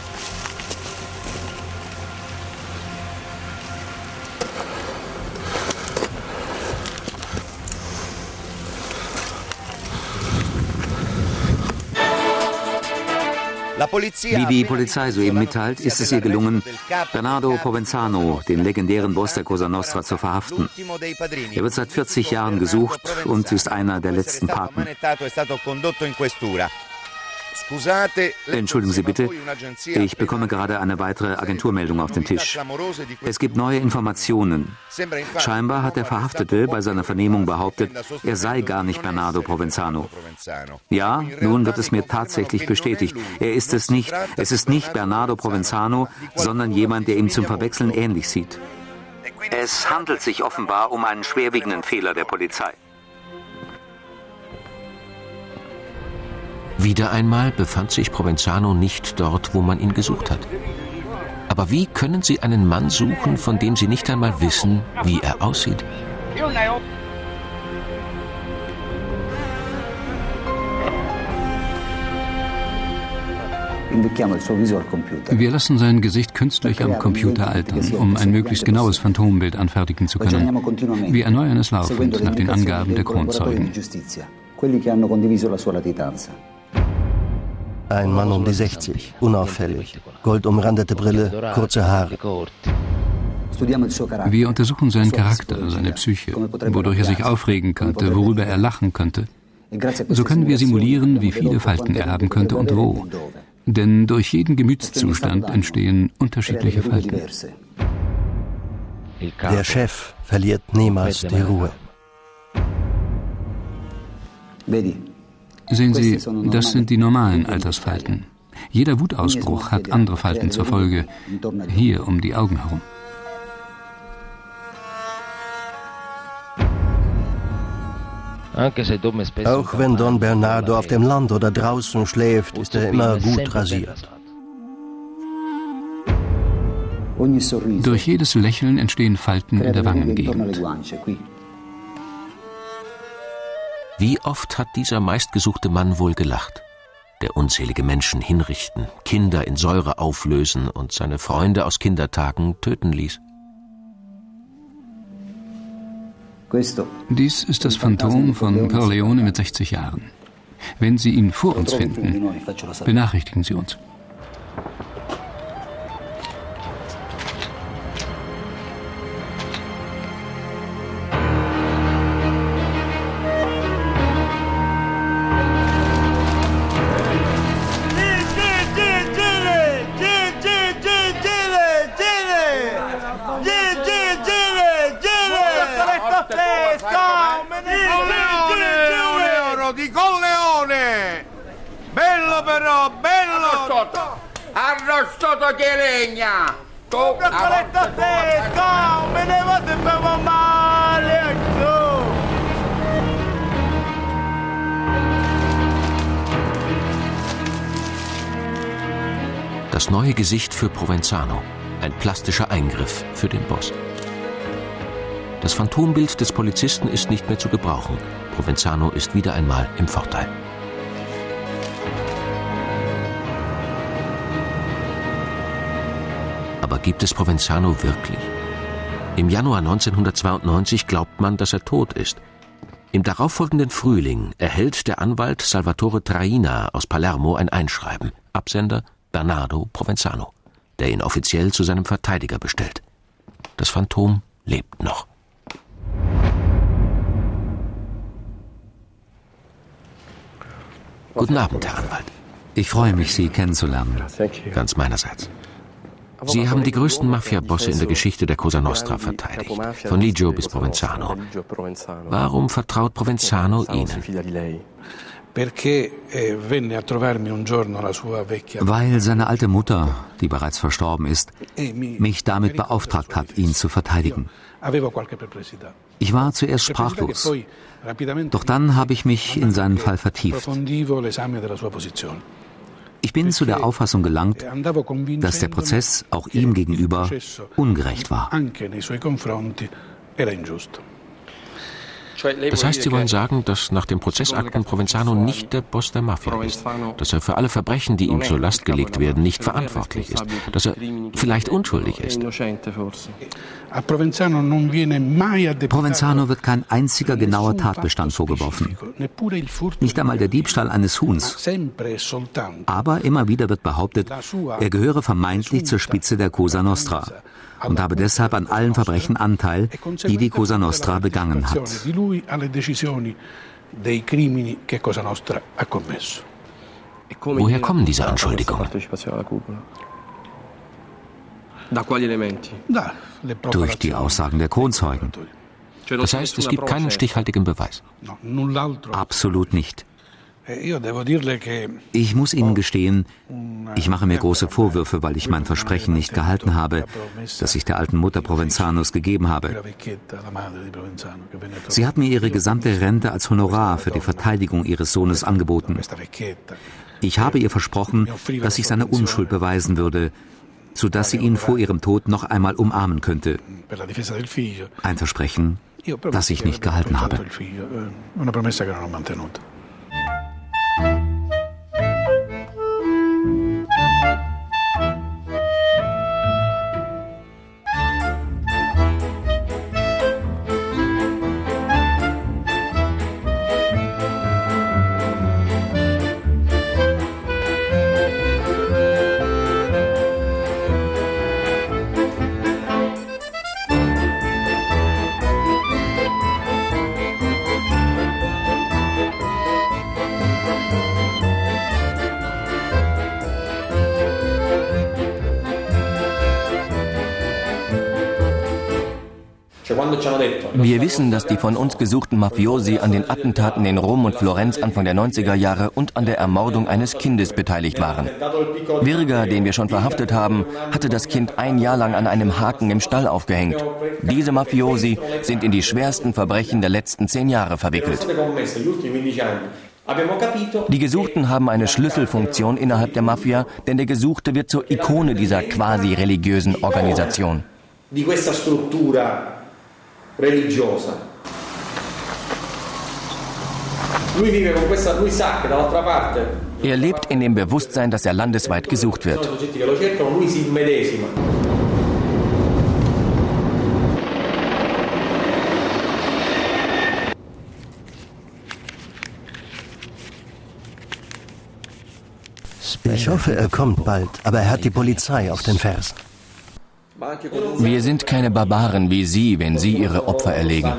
E: Wie die Polizei soeben mitteilt, ist es ihr gelungen, Bernardo Provenzano, den legendären Boss der Cosa Nostra, zu verhaften. Er wird seit 40 Jahren gesucht und ist einer der letzten Paten. Entschuldigen Sie bitte, ich bekomme gerade eine weitere Agenturmeldung auf den Tisch. Es gibt neue Informationen. Scheinbar hat der Verhaftete bei seiner Vernehmung behauptet, er sei gar nicht Bernardo Provenzano. Ja, nun wird es mir tatsächlich bestätigt. Er ist es nicht. Es ist nicht Bernardo Provenzano, sondern jemand, der ihm zum Verwechseln ähnlich sieht. Es handelt sich offenbar um einen schwerwiegenden Fehler der Polizei.
D: Wieder einmal befand sich Provenzano nicht dort, wo man ihn gesucht hat. Aber wie können Sie einen Mann suchen, von dem Sie nicht einmal wissen, wie er aussieht?
I: Wir lassen sein Gesicht künstlich am Computer altern, um ein möglichst genaues Phantombild anfertigen zu können. Wir erneuern es laufend nach den Angaben der Kronzeugen.
B: Ein Mann um die 60, unauffällig, goldumrandete Brille, kurze Haare.
I: Wir untersuchen seinen Charakter, seine Psyche, wodurch er sich aufregen könnte, worüber er lachen könnte. So können wir simulieren, wie viele Falten er haben könnte und wo. Denn durch jeden Gemütszustand entstehen unterschiedliche Falten.
B: Der Chef verliert niemals die Ruhe.
I: Sehen Sie, das sind die normalen Altersfalten. Jeder Wutausbruch hat andere Falten zur Folge, hier um die Augen herum.
B: Auch wenn Don Bernardo auf dem Land oder draußen schläft, ist er immer gut rasiert.
I: Durch jedes Lächeln entstehen Falten in der Wangengegend.
D: Wie oft hat dieser meistgesuchte Mann wohl gelacht, der unzählige Menschen hinrichten, Kinder in Säure auflösen und seine Freunde aus Kindertagen töten ließ.
I: Dies ist das Phantom von Corleone mit 60 Jahren. Wenn Sie ihn vor uns finden, benachrichtigen Sie uns.
P: Di Corleone! Bello però, bello! Arrostato che legna! Una coletta fresca! Me ne vado proprio male!
D: Das neue Gesicht für Provenzano, ein plastischer Eingriff für den Boss. Das Phantombild des Polizisten ist nicht mehr zu gebrauchen. Provenzano ist wieder einmal im Vorteil. Aber gibt es Provenzano wirklich? Im Januar 1992 glaubt man, dass er tot ist. Im darauffolgenden Frühling erhält der Anwalt Salvatore Traina aus Palermo ein Einschreiben. Absender Bernardo Provenzano, der ihn offiziell zu seinem Verteidiger bestellt. Das Phantom lebt noch. Guten Abend, Herr Anwalt.
O: Ich freue mich, Sie kennenzulernen.
D: Ganz meinerseits. Sie haben die größten Mafia-Bosse in der Geschichte der Cosa Nostra verteidigt, von Ligio bis Provenzano. Warum vertraut Provenzano Ihnen?
O: Weil seine alte Mutter, die bereits verstorben ist, mich damit beauftragt hat, ihn zu verteidigen. Ich war zuerst sprachlos, doch dann habe ich mich in seinen Fall vertieft. Ich bin zu der Auffassung gelangt, dass der Prozess auch ihm gegenüber ungerecht war.
D: Das heißt, Sie wollen sagen, dass nach den Prozessakten Provenzano nicht der Boss der Mafia ist, dass er für alle Verbrechen, die ihm zur Last gelegt werden, nicht verantwortlich ist, dass er vielleicht unschuldig ist.
O: Provenzano wird kein einziger genauer Tatbestand vorgeworfen, nicht einmal der Diebstahl eines Huhns. Aber immer wieder wird behauptet, er gehöre vermeintlich zur Spitze der Cosa Nostra und habe deshalb an allen Verbrechen Anteil, die die Cosa Nostra begangen hat.
D: Woher kommen diese Anschuldigungen?
O: Durch die Aussagen der Kronzeugen.
D: Das heißt, es gibt keinen stichhaltigen Beweis?
O: Absolut nicht. Ich muss Ihnen gestehen, ich mache mir große Vorwürfe, weil ich mein Versprechen nicht gehalten habe, das ich der alten Mutter Provenzanos gegeben habe. Sie hat mir ihre gesamte Rente als Honorar für die Verteidigung ihres Sohnes angeboten. Ich habe ihr versprochen, dass ich seine Unschuld beweisen würde, sodass sie ihn vor ihrem Tod noch einmal umarmen könnte. Ein Versprechen, das ich nicht gehalten habe.
J: Wir wissen, dass die von uns gesuchten Mafiosi an den Attentaten in Rom und Florenz Anfang der 90er Jahre und an der Ermordung eines Kindes beteiligt waren. Virga, den wir schon verhaftet haben, hatte das Kind ein Jahr lang an einem Haken im Stall aufgehängt. Diese Mafiosi sind in die schwersten Verbrechen der letzten 10 Jahre verwickelt. Die Gesuchten haben eine Schlüsselfunktion innerhalb der Mafia, denn der Gesuchte wird zur Ikone dieser quasi religiösen Organisation.
K: Di questa struttura religiosa.
J: Er lebt in dem Bewusstsein, dass er landesweit gesucht wird.
B: Ich hoffe, er kommt bald, aber er hat die Polizei auf den Fersen.
J: Wir sind keine Barbaren wie Sie, wenn Sie Ihre Opfer erlegen.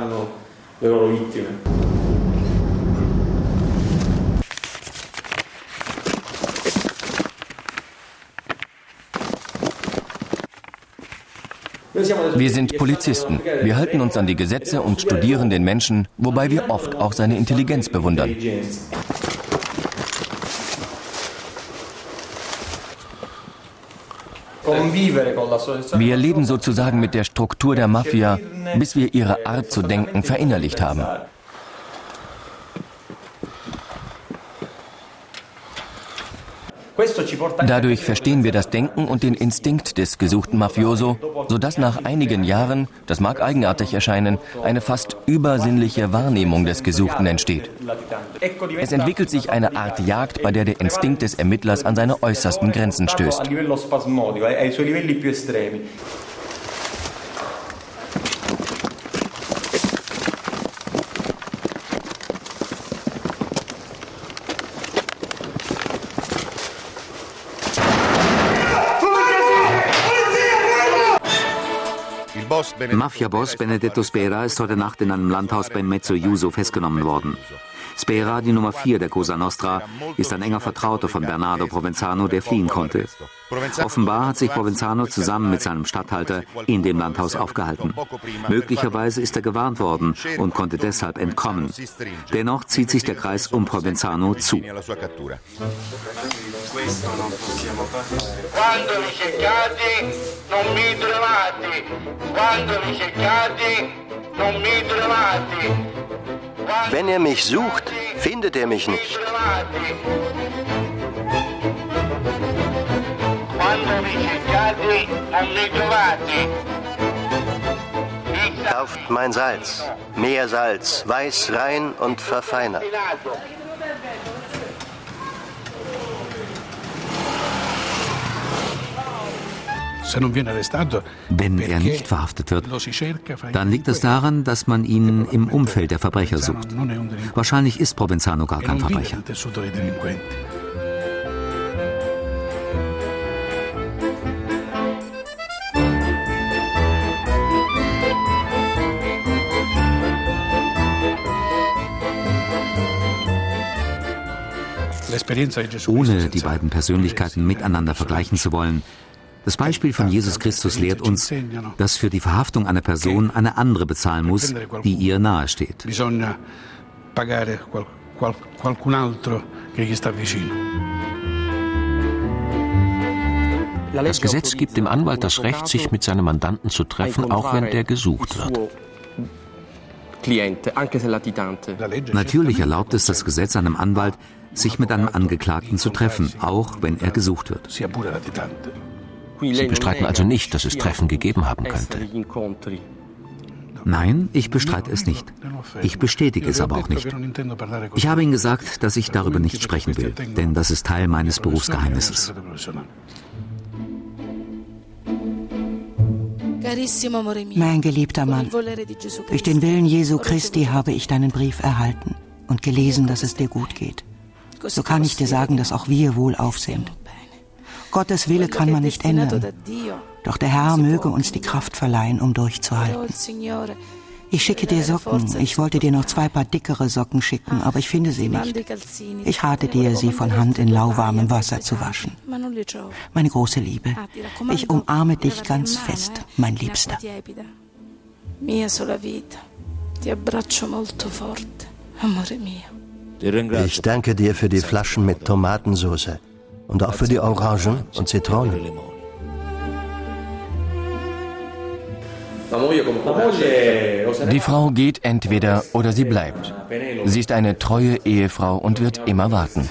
J: Wir sind Polizisten. Wir halten uns an die Gesetze und studieren den Menschen, wobei wir oft auch seine Intelligenz bewundern. Wir leben sozusagen mit der Struktur der Mafia, bis wir ihre Art zu denken verinnerlicht haben. Dadurch verstehen wir das Denken und den Instinkt des gesuchten Mafioso, sodass nach einigen Jahren, das mag eigenartig erscheinen, eine fast übersinnliche Wahrnehmung des Gesuchten entsteht. Es entwickelt sich eine Art Jagd, bei der der Instinkt des Ermittlers an seine äußersten Grenzen stößt.
O: Mafia-Boss Benedetto Spera ist heute Nacht in einem Landhaus bei Mezzojuso festgenommen worden. Spera, die Nummer 4 der Cosa Nostra, ist ein enger Vertrauter von Bernardo Provenzano, der fliehen konnte. Offenbar hat sich Provenzano zusammen mit seinem Statthalter in dem Landhaus aufgehalten. Möglicherweise ist er gewarnt worden und konnte deshalb entkommen. Dennoch zieht sich der Kreis um Provenzano zu.
B: Wenn er mich sucht, findet er mich nicht. Kauft mein Salz, Meersalz, weiß, rein und verfeinert.
O: Wenn er nicht verhaftet wird, dann liegt es daran, dass man ihn im Umfeld der Verbrecher sucht. Wahrscheinlich ist Provenzano gar kein Verbrecher. Ohne die beiden Persönlichkeiten miteinander vergleichen zu wollen, das Beispiel von Jesus Christus lehrt uns, dass für die Verhaftung einer Person eine andere bezahlen muss, die ihr nahesteht.
D: Das Gesetz gibt dem Anwalt das Recht, sich mit seinem Mandanten zu treffen, auch wenn der gesucht wird.
O: Natürlich erlaubt es das Gesetz einem Anwalt, sich mit einem Angeklagten zu treffen, auch wenn er gesucht wird.
D: Sie bestreiten also nicht, dass es Treffen gegeben haben könnte?
O: Nein, ich bestreite es nicht. Ich bestätige es aber auch nicht. Ich habe Ihnen gesagt, dass ich darüber nicht sprechen will, denn das ist Teil meines Berufsgeheimnisses.
F: Mein geliebter Mann, durch den Willen Jesu Christi habe ich deinen Brief erhalten und gelesen, dass es dir gut geht. So kann ich dir sagen, dass auch wir wohlauf sind. Gottes Wille kann man nicht ändern, doch der Herr möge uns die Kraft verleihen, um durchzuhalten. Ich schicke dir Socken. Ich wollte dir noch 2 Paar dickere Socken schicken, aber ich finde sie nicht. Ich rate dir, sie von Hand in lauwarmem Wasser zu waschen. Meine große Liebe, ich umarme dich ganz fest, mein Liebster.
L: Mia sola vita, ti abbraccio molto forte, amore mio.
B: Ich danke dir für die Flaschen mit Tomatensauce und auch für die Orangen und Zitronen.
J: Die Frau geht entweder oder sie bleibt. Sie ist eine treue Ehefrau und wird immer warten.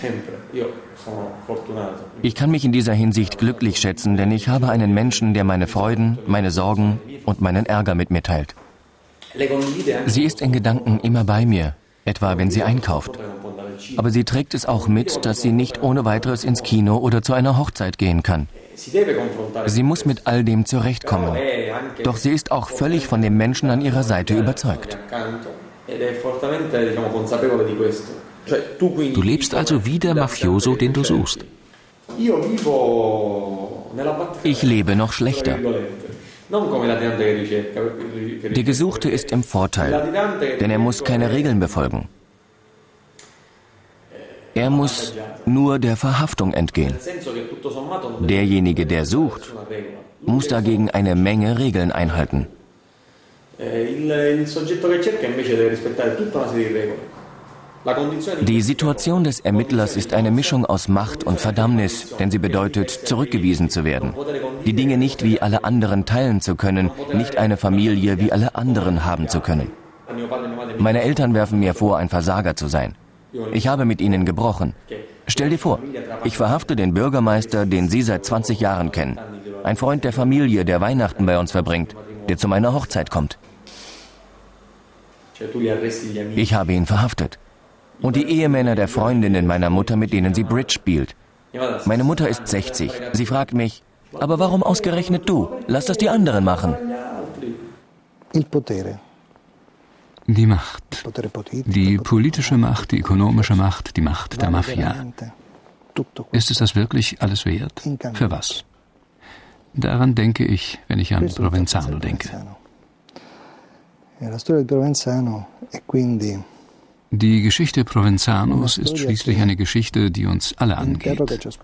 J: Ich kann mich in dieser Hinsicht glücklich schätzen, denn ich habe einen Menschen, der meine Freuden, meine Sorgen und meinen Ärger mit mir teilt. Sie ist in Gedanken immer bei mir, etwa wenn sie einkauft. Aber sie trägt es auch mit, dass sie nicht ohne weiteres ins Kino oder zu einer Hochzeit gehen kann. Sie muss mit all dem zurechtkommen. Doch sie ist auch völlig von dem Menschen an ihrer Seite überzeugt.
D: Du lebst also wie der Mafioso, den du suchst.
J: Ich lebe noch schlechter. Der Gesuchte ist im Vorteil, denn er muss keine Regeln befolgen. Er muss nur der Verhaftung entgehen. Derjenige, der sucht, muss dagegen eine Menge Regeln einhalten. Die Situation des Ermittlers ist eine Mischung aus Macht und Verdammnis, denn sie bedeutet, zurückgewiesen zu werden. Die Dinge nicht wie alle anderen teilen zu können, nicht eine Familie wie alle anderen haben zu können. Meine Eltern werfen mir vor, ein Versager zu sein. Ich habe mit ihnen gebrochen. Stell dir vor, ich verhafte den Bürgermeister, den Sie seit 20 Jahren kennen. Ein Freund der Familie, der Weihnachten bei uns verbringt, der zu meiner Hochzeit kommt. Ich habe ihn verhaftet. Und die Ehemänner der Freundinnen meiner Mutter, mit denen sie Bridge spielt. Meine Mutter ist 60. Sie fragt mich, aber warum ausgerechnet du? Lass das die anderen machen.
I: Die Macht. Die politische Macht, die ökonomische Macht, die Macht der Mafia. Ist es das wirklich alles wert? Für was? Daran denke ich, wenn ich an Provenzano denke. Die Geschichte Provenzanos ist schließlich eine Geschichte, die uns alle angeht.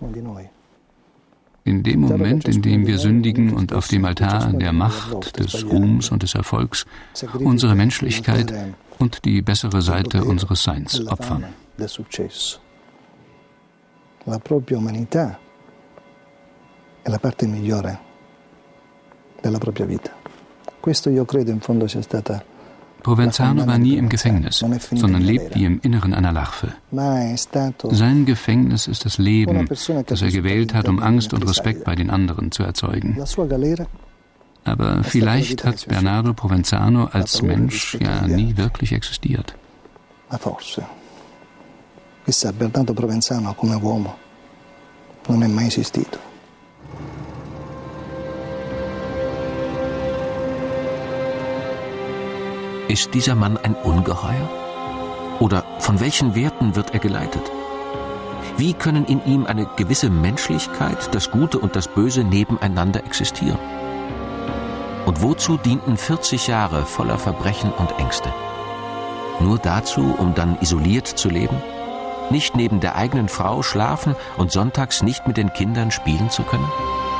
I: In dem Moment, in dem wir sündigen und auf dem Altar der Macht, des Ruhms und des Erfolgs unsere Menschlichkeit und die bessere Seite unseres Seins opfern.
Q: La propria umanità è la parte migliore della propria vita. Questo io credo in fondo sia stata.
I: Provenzano war nie im Gefängnis, sondern lebt wie im Inneren einer Larve. Sein Gefängnis ist das Leben, das er gewählt hat, um Angst und Respekt bei den anderen zu erzeugen. Aber vielleicht hat Bernardo Provenzano als Mensch ja nie wirklich existiert.
Q: Chissà, Bernardo Provenzano come uomo non è mai esistito.
D: Ist dieser Mann ein Ungeheuer? Oder von welchen Werten wird er geleitet? Wie können in ihm eine gewisse Menschlichkeit, das Gute und das Böse nebeneinander existieren? Und wozu dienten 40 Jahre voller Verbrechen und Ängste? Nur dazu, um dann isoliert zu leben? Nicht neben der eigenen Frau schlafen und sonntags nicht mit den Kindern spielen zu können?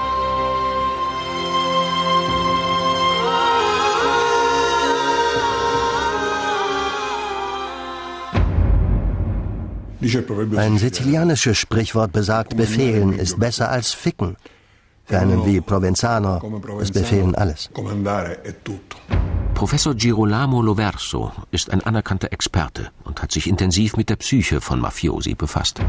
B: Ein sizilianisches Sprichwort besagt, Befehlen ist besser als Ficken. Für einen wie Provenzano ist Befehlen alles.
D: Professor Girolamo Loverso ist ein anerkannter Experte und hat sich intensiv mit der Psyche von Mafiosi befasst.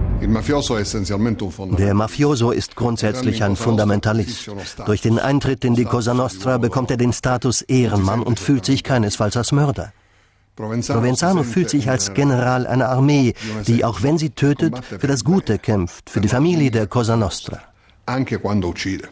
B: Der Mafioso ist grundsätzlich ein Fundamentalist. Durch den Eintritt in die Cosa Nostra bekommt er den Status Ehrenmann und fühlt sich keinesfalls als Mörder. Provenzano fühlt sich als General einer Armee, die, auch wenn sie tötet, für das Gute kämpft, für die Familie der Cosa Nostra.
R: Anche quando uccide.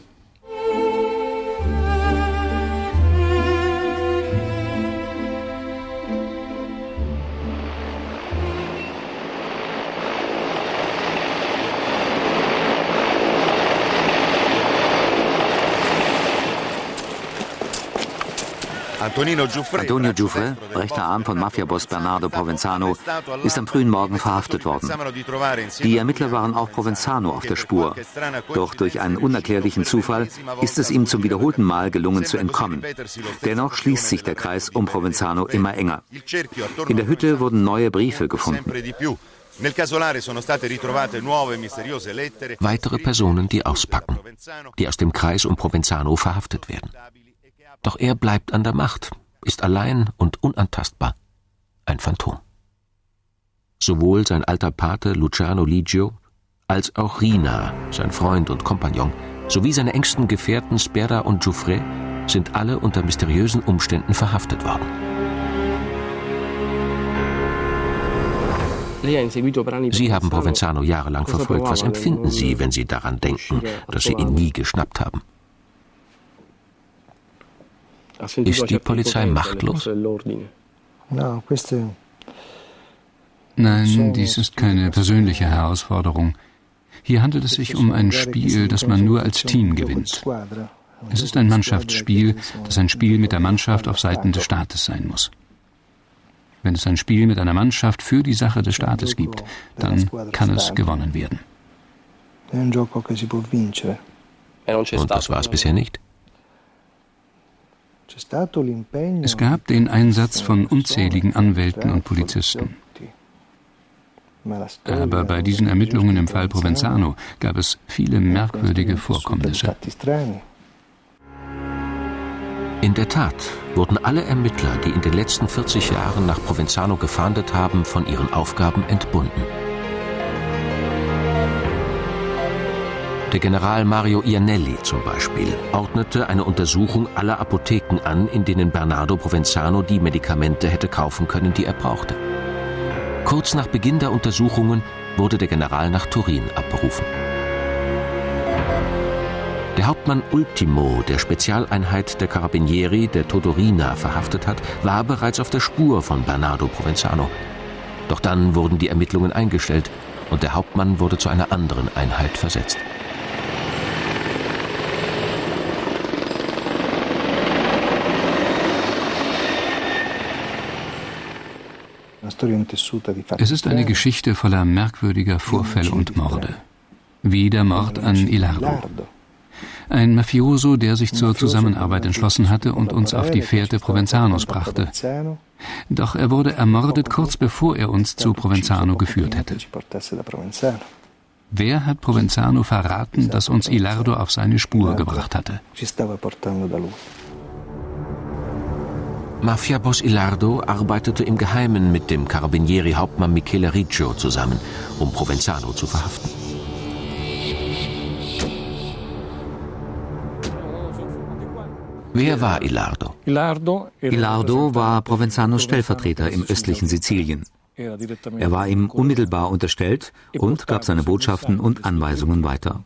O: Antonio Giuffre, rechter Arm von Mafiaboss Bernardo Provenzano, ist am frühen Morgen verhaftet worden. Die Ermittler waren auch Provenzano auf der Spur. Doch durch einen unerklärlichen Zufall ist es ihm zum wiederholten Mal gelungen zu entkommen. Dennoch schließt sich der Kreis um Provenzano immer enger. In der Hütte wurden neue Briefe gefunden.
D: Weitere Personen, die auspacken, die aus dem Kreis um Provenzano verhaftet werden. Doch er bleibt an der Macht, ist allein und unantastbar. Ein Phantom. Sowohl sein alter Pate Luciano Ligio als auch Rina, sein Freund und Kompagnon, sowie seine engsten Gefährten Sperra und Giuffre sind alle unter mysteriösen Umständen verhaftet worden. Sie haben Provenzano jahrelang verfolgt. Was empfinden Sie, wenn Sie daran denken, dass Sie ihn nie geschnappt haben? Ist die Polizei machtlos?
I: Nein, dies ist keine persönliche Herausforderung. Hier handelt es sich um ein Spiel, das man nur als Team gewinnt. Es ist ein Mannschaftsspiel, das ein Spiel mit der Mannschaft auf Seiten des Staates sein muss. Wenn es ein Spiel mit einer Mannschaft für die Sache des Staates gibt, dann kann es gewonnen werden.
D: Und das war es bisher nicht?
I: Es gab den Einsatz von unzähligen Anwälten und Polizisten. Aber bei diesen Ermittlungen im Fall Provenzano gab es viele merkwürdige Vorkommnisse.
D: In der Tat wurden alle Ermittler, die in den letzten 40 Jahren nach Provenzano gefahndet haben, von ihren Aufgaben entbunden. Der General Mario Iannelli zum Beispiel ordnete eine Untersuchung aller Apotheken an, in denen Bernardo Provenzano die Medikamente hätte kaufen können, die er brauchte. Kurz nach Beginn der Untersuchungen wurde der General nach Turin abberufen. Der Hauptmann Ultimo der Spezialeinheit der Carabinieri, der Todorina verhaftet hat, war bereits auf der Spur von Bernardo Provenzano. Doch dann wurden die Ermittlungen eingestellt und der Hauptmann wurde zu einer anderen Einheit versetzt.
I: Es ist eine Geschichte voller merkwürdiger Vorfälle und Morde. Wie der Mord an Ilardo. Ein Mafioso, der sich zur Zusammenarbeit entschlossen hatte und uns auf die Fährte Provenzanos brachte. Doch er wurde ermordet kurz bevor er uns zu Provenzano geführt hätte. Wer hat Provenzano verraten, dass uns Ilardo auf seine Spur gebracht hatte?
D: Mafiaboss Ilardo arbeitete im Geheimen mit dem Carabinieri-Hauptmann Michele Riccio zusammen, um Provenzano zu verhaften. Wer war Ilardo?
O: Ilardo war Provenzanos Stellvertreter im östlichen Sizilien. Er war ihm unmittelbar unterstellt und gab seine Botschaften und Anweisungen weiter.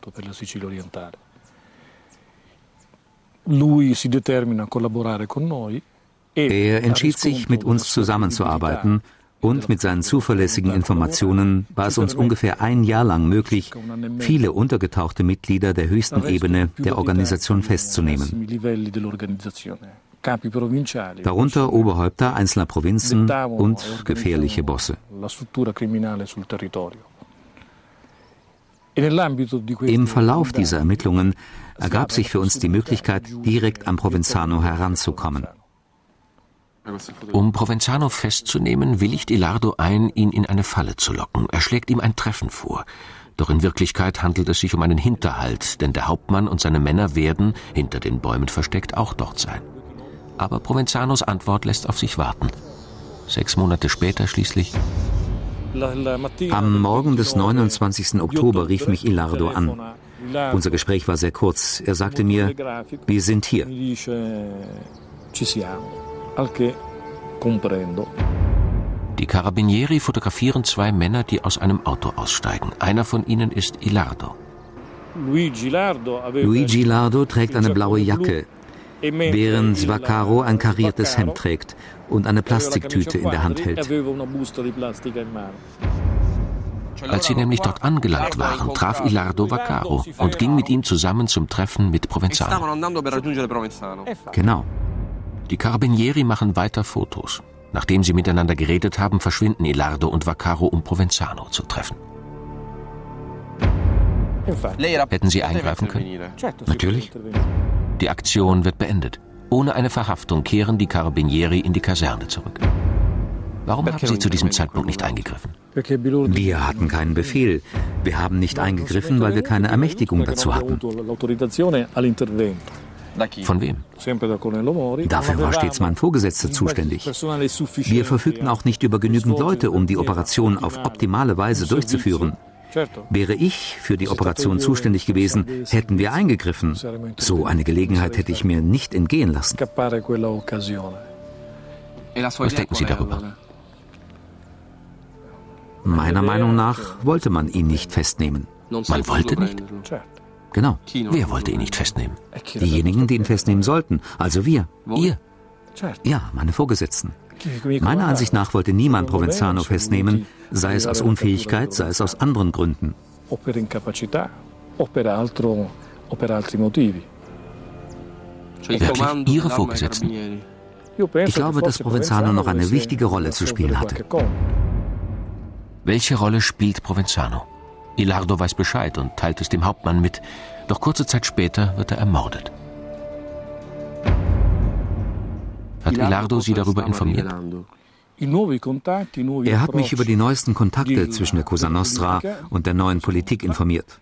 O: Er entschied sich, mit uns zusammenzuarbeiten, und mit seinen zuverlässigen Informationen war es uns ungefähr ein Jahr lang möglich, viele untergetauchte Mitglieder der höchsten Ebene der Organisation festzunehmen. Darunter Oberhäupter einzelner Provinzen und gefährliche Bosse. Im Verlauf dieser Ermittlungen ergab sich für uns die Möglichkeit, direkt an Provenzano heranzukommen.
D: Um Provenzano festzunehmen, willigt Ilardo ein, ihn in eine Falle zu locken. Er schlägt ihm ein Treffen vor. Doch in Wirklichkeit handelt es sich um einen Hinterhalt, denn der Hauptmann und seine Männer werden, hinter den Bäumen versteckt, auch dort sein. Aber Provenzanos Antwort lässt auf sich warten. 6 Monate später schließlich.
O: Am Morgen des 29. Oktober rief mich Ilardo an. Unser Gespräch war sehr kurz. Er sagte mir, wir sind hier.
D: Die Carabinieri fotografieren 2 Männer, die aus einem Auto aussteigen. Einer von ihnen ist Ilardo.
O: Luigi Ilardo trägt eine blaue Jacke, während Vaccaro ein kariertes Hemd trägt und eine Plastiktüte in der Hand hält.
D: Als sie nämlich dort angelangt waren, traf Ilardo Vaccaro und ging mit ihm zusammen zum Treffen mit Provenzano.
O: Genau.
D: Die Carabinieri machen weiter Fotos. Nachdem sie miteinander geredet haben, verschwinden Ilardo und Vaccaro, um Provenzano zu treffen. Hätten sie eingreifen können? Natürlich. Die Aktion wird beendet. Ohne eine Verhaftung kehren die Carabinieri in die Kaserne zurück. Warum haben sie zu diesem Zeitpunkt nicht eingegriffen?
O: Wir hatten keinen Befehl. Wir haben nicht eingegriffen, weil wir keine Ermächtigung dazu hatten.
D: Von wem?
O: Dafür war stets mein Vorgesetzter zuständig. Wir verfügten auch nicht über genügend Leute, um die Operation auf optimale Weise durchzuführen. Wäre ich für die Operation zuständig gewesen, hätten wir eingegriffen. So eine Gelegenheit hätte ich mir nicht entgehen lassen.
D: Was denken Sie darüber?
O: Meiner Meinung nach wollte man ihn nicht festnehmen.
D: Man wollte nicht?
O: Genau.
D: Wer wollte ihn nicht festnehmen?
O: Diejenigen, die ihn festnehmen sollten, also wir.
D: Ihr?
O: Ja, meine Vorgesetzten. Meiner Ansicht nach wollte niemand Provenzano festnehmen, sei es aus Unfähigkeit, sei es aus anderen Gründen.
D: Wirklich Ihre Vorgesetzten?
O: Ich glaube, dass Provenzano noch eine wichtige Rolle zu spielen hatte.
D: Welche Rolle spielt Provenzano? Ilardo weiß Bescheid und teilt es dem Hauptmann mit, doch kurze Zeit später wird er ermordet. Hat Ilardo Sie darüber informiert?
O: Er hat mich über die neuesten Kontakte zwischen der Cosa Nostra und der neuen Politik informiert.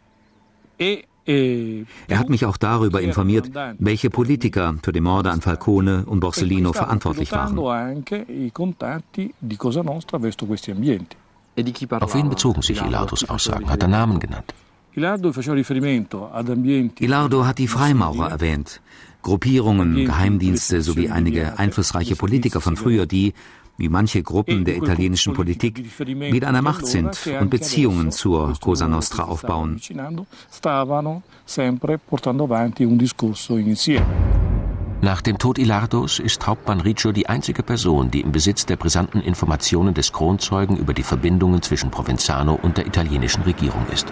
O: Er hat mich auch darüber informiert, welche Politiker für die Morde an Falcone und Borsellino verantwortlich waren.
D: Auf wen bezogen sich Ilardos Aussagen? Hat er Namen genannt?
O: Ilardo hat die Freimaurer erwähnt, Gruppierungen, Geheimdienste sowie einige einflussreiche Politiker von früher, die, wie manche Gruppen der italienischen Politik, wieder an der Macht sind und Beziehungen zur Cosa Nostra aufbauen.
D: Nach dem Tod Ilardos ist Hauptmann Riccio die einzige Person, die im Besitz der brisanten Informationen des Kronzeugen über die Verbindungen zwischen Provenzano und der italienischen Regierung ist.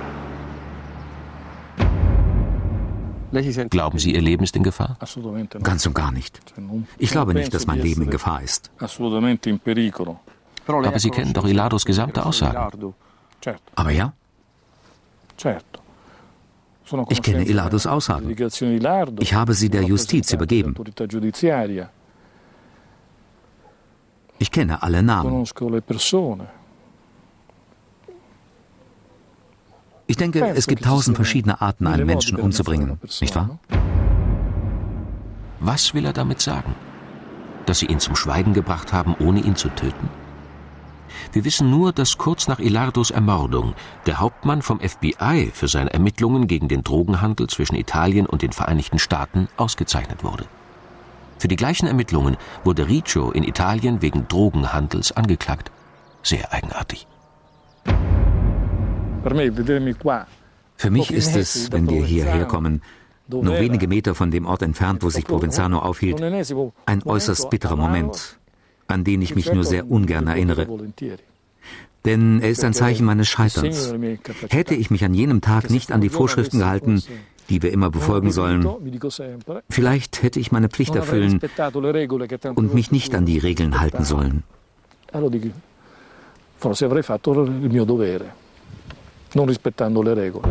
D: Glauben Sie, Ihr Leben ist in Gefahr?
O: Ganz und gar nicht. Ich glaube nicht, dass mein Leben in Gefahr ist.
D: Aber Sie kennen doch Ilardos gesamte Aussagen.
O: Aber ja? Ich kenne Ilardos Aussagen. Ich habe sie der Justiz übergeben. Ich kenne alle Namen. Ich denke, es gibt 1000 verschiedene Arten, einen Menschen umzubringen, nicht wahr?
D: Was will er damit sagen? Dass Sie ihn zum Schweigen gebracht haben, ohne ihn zu töten? Wir wissen nur, dass kurz nach Ilardos Ermordung der Hauptmann vom FBI für seine Ermittlungen gegen den Drogenhandel zwischen Italien und den Vereinigten Staaten ausgezeichnet wurde. Für die gleichen Ermittlungen wurde Riccio in Italien wegen Drogenhandels angeklagt. Sehr eigenartig.
O: Für mich ist es, wenn wir hierher kommen, nur wenige Meter von dem Ort entfernt, wo sich Provenzano aufhielt, ein äußerst bitterer Moment, an den ich mich nur sehr ungern erinnere. Denn er ist ein Zeichen meines Scheiterns. Hätte ich mich an jenem Tag nicht an die Vorschriften gehalten, die wir immer befolgen sollen, vielleicht hätte ich meine Pflicht erfüllen und mich nicht an die Regeln halten sollen.
S: Forse avrei fatto il mio dovere, non rispettando le regole.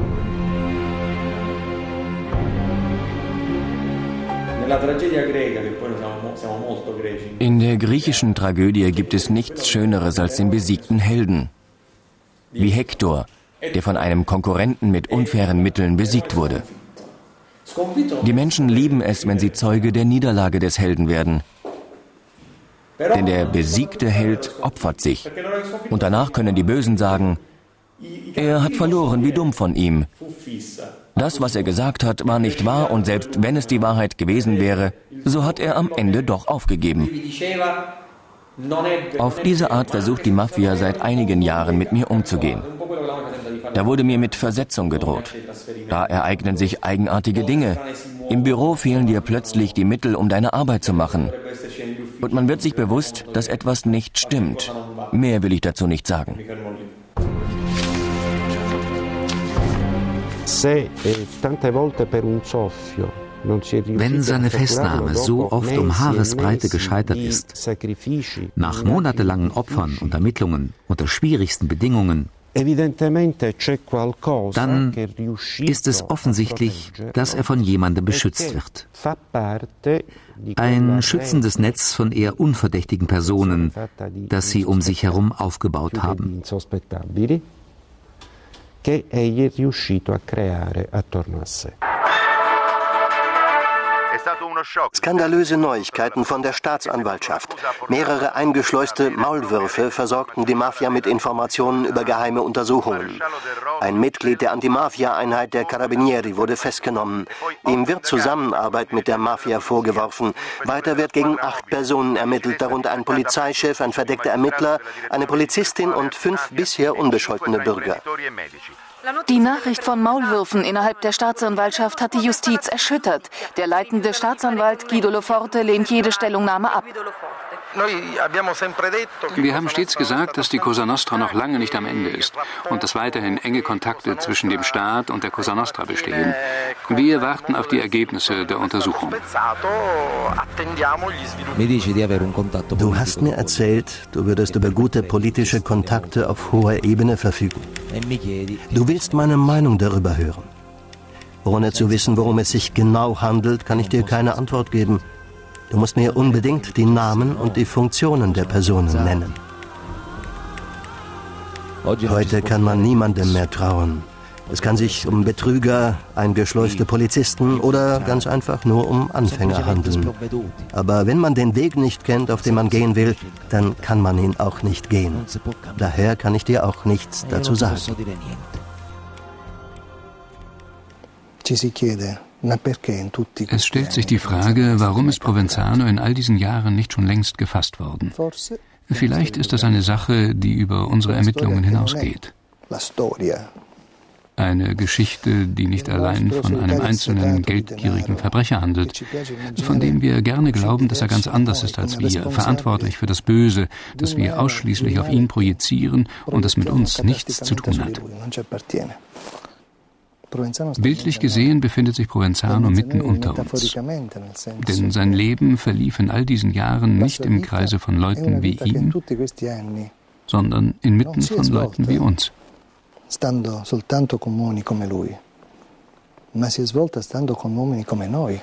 J: In der griechischen Tragödie gibt es nichts Schöneres als den besiegten Helden. Wie Hektor, der von einem Konkurrenten mit unfairen Mitteln besiegt wurde. Die Menschen lieben es, wenn sie Zeuge der Niederlage des Helden werden. Denn der besiegte Held opfert sich. Und danach können die Bösen sagen, er hat verloren, wie dumm von ihm. Das, was er gesagt hat, war nicht wahr und selbst wenn es die Wahrheit gewesen wäre, so hat er am Ende doch aufgegeben. Auf diese Art versucht die Mafia seit einigen Jahren mit mir umzugehen. Da wurde mir mit Versetzung gedroht. Da ereignen sich eigenartige Dinge. Im Büro fehlen dir plötzlich die Mittel, um deine Arbeit zu machen. Und man wird sich bewusst, dass etwas nicht stimmt. Mehr will ich dazu nicht sagen.
T: Se tante volte per un soffio
O: Wenn seine Festnahme so oft um Haaresbreite gescheitert ist, nach monatelangen Opfern und Ermittlungen unter schwierigsten Bedingungen, dann ist es offensichtlich, dass er von jemandem beschützt wird. Ein schützendes Netz von eher unverdächtigen Personen, das sie um sich herum aufgebaut haben.
B: Skandalöse Neuigkeiten von der Staatsanwaltschaft. Mehrere eingeschleuste Maulwürfe versorgten die Mafia mit Informationen über geheime Untersuchungen. Ein Mitglied der Anti-Mafia-Einheit der Carabinieri wurde festgenommen. Ihm wird Zusammenarbeit mit der Mafia vorgeworfen. Weiter wird gegen 8 Personen ermittelt, darunter ein Polizeichef, ein verdeckter Ermittler, eine Polizistin und 5 bisher unbescholtene Bürger.
C: Die Nachricht von Maulwürfen innerhalb der Staatsanwaltschaft hat die Justiz erschüttert. Der leitende Staatsanwalt Guido Loforte lehnt jede Stellungnahme ab.
I: Wir haben stets gesagt, dass die Cosa Nostra noch lange nicht am Ende ist und dass weiterhin enge Kontakte zwischen dem Staat und der Cosa Nostra bestehen. Wir warten auf die Ergebnisse der Untersuchung.
B: Du hast mir erzählt, du würdest über gute politische Kontakte auf hoher Ebene verfügen. Du willst meine Meinung darüber hören. Ohne zu wissen, worum es sich genau handelt, kann ich dir keine Antwort geben. Du musst mir unbedingt die Namen und die Funktionen der Personen nennen. Heute kann man niemandem mehr trauen. Es kann sich um Betrüger, eingeschleuste Polizisten oder ganz einfach nur um Anfänger handeln. Aber wenn man den Weg nicht kennt, auf den man gehen will, dann kann man ihn auch nicht gehen. Daher kann ich dir auch nichts dazu sagen.
I: Es stellt sich die Frage, warum ist Provenzano in all diesen Jahren nicht schon längst gefasst worden? Vielleicht ist das eine Sache, die über unsere Ermittlungen hinausgeht. Eine Geschichte, die nicht allein von einem einzelnen geldgierigen Verbrecher handelt, von dem wir gerne glauben, dass er ganz anders ist als wir, verantwortlich für das Böse, das wir ausschließlich auf ihn projizieren und das mit uns nichts zu tun hat. Bildlich gesehen befindet sich Provenzano mitten unter uns. Denn sein Leben verlief in all diesen Jahren nicht im Kreise von Leuten wie ihm, sondern inmitten von Leuten wie uns.
Q: Stando soltanto con uomini come lui, ma si è svolta stando con uomini come noi.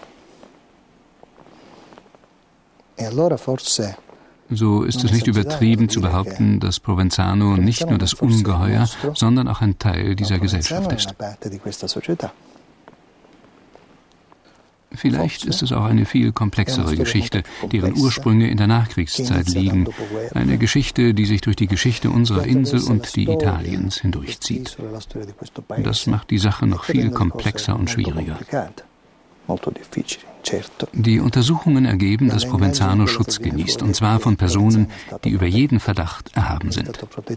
Q: E allora forse
I: So ist es nicht übertrieben zu behaupten, dass Provenzano nicht nur das Ungeheuer, sondern auch ein Teil dieser Gesellschaft ist. Vielleicht ist es auch eine viel komplexere Geschichte, deren Ursprünge in der Nachkriegszeit liegen. Eine Geschichte, die sich durch die Geschichte unserer Insel und die Italiens hindurchzieht. Das macht die Sache noch viel komplexer und schwieriger. Die Untersuchungen ergeben, dass Provenzano Schutz genießt, und zwar von Personen, die über jeden Verdacht erhaben sind.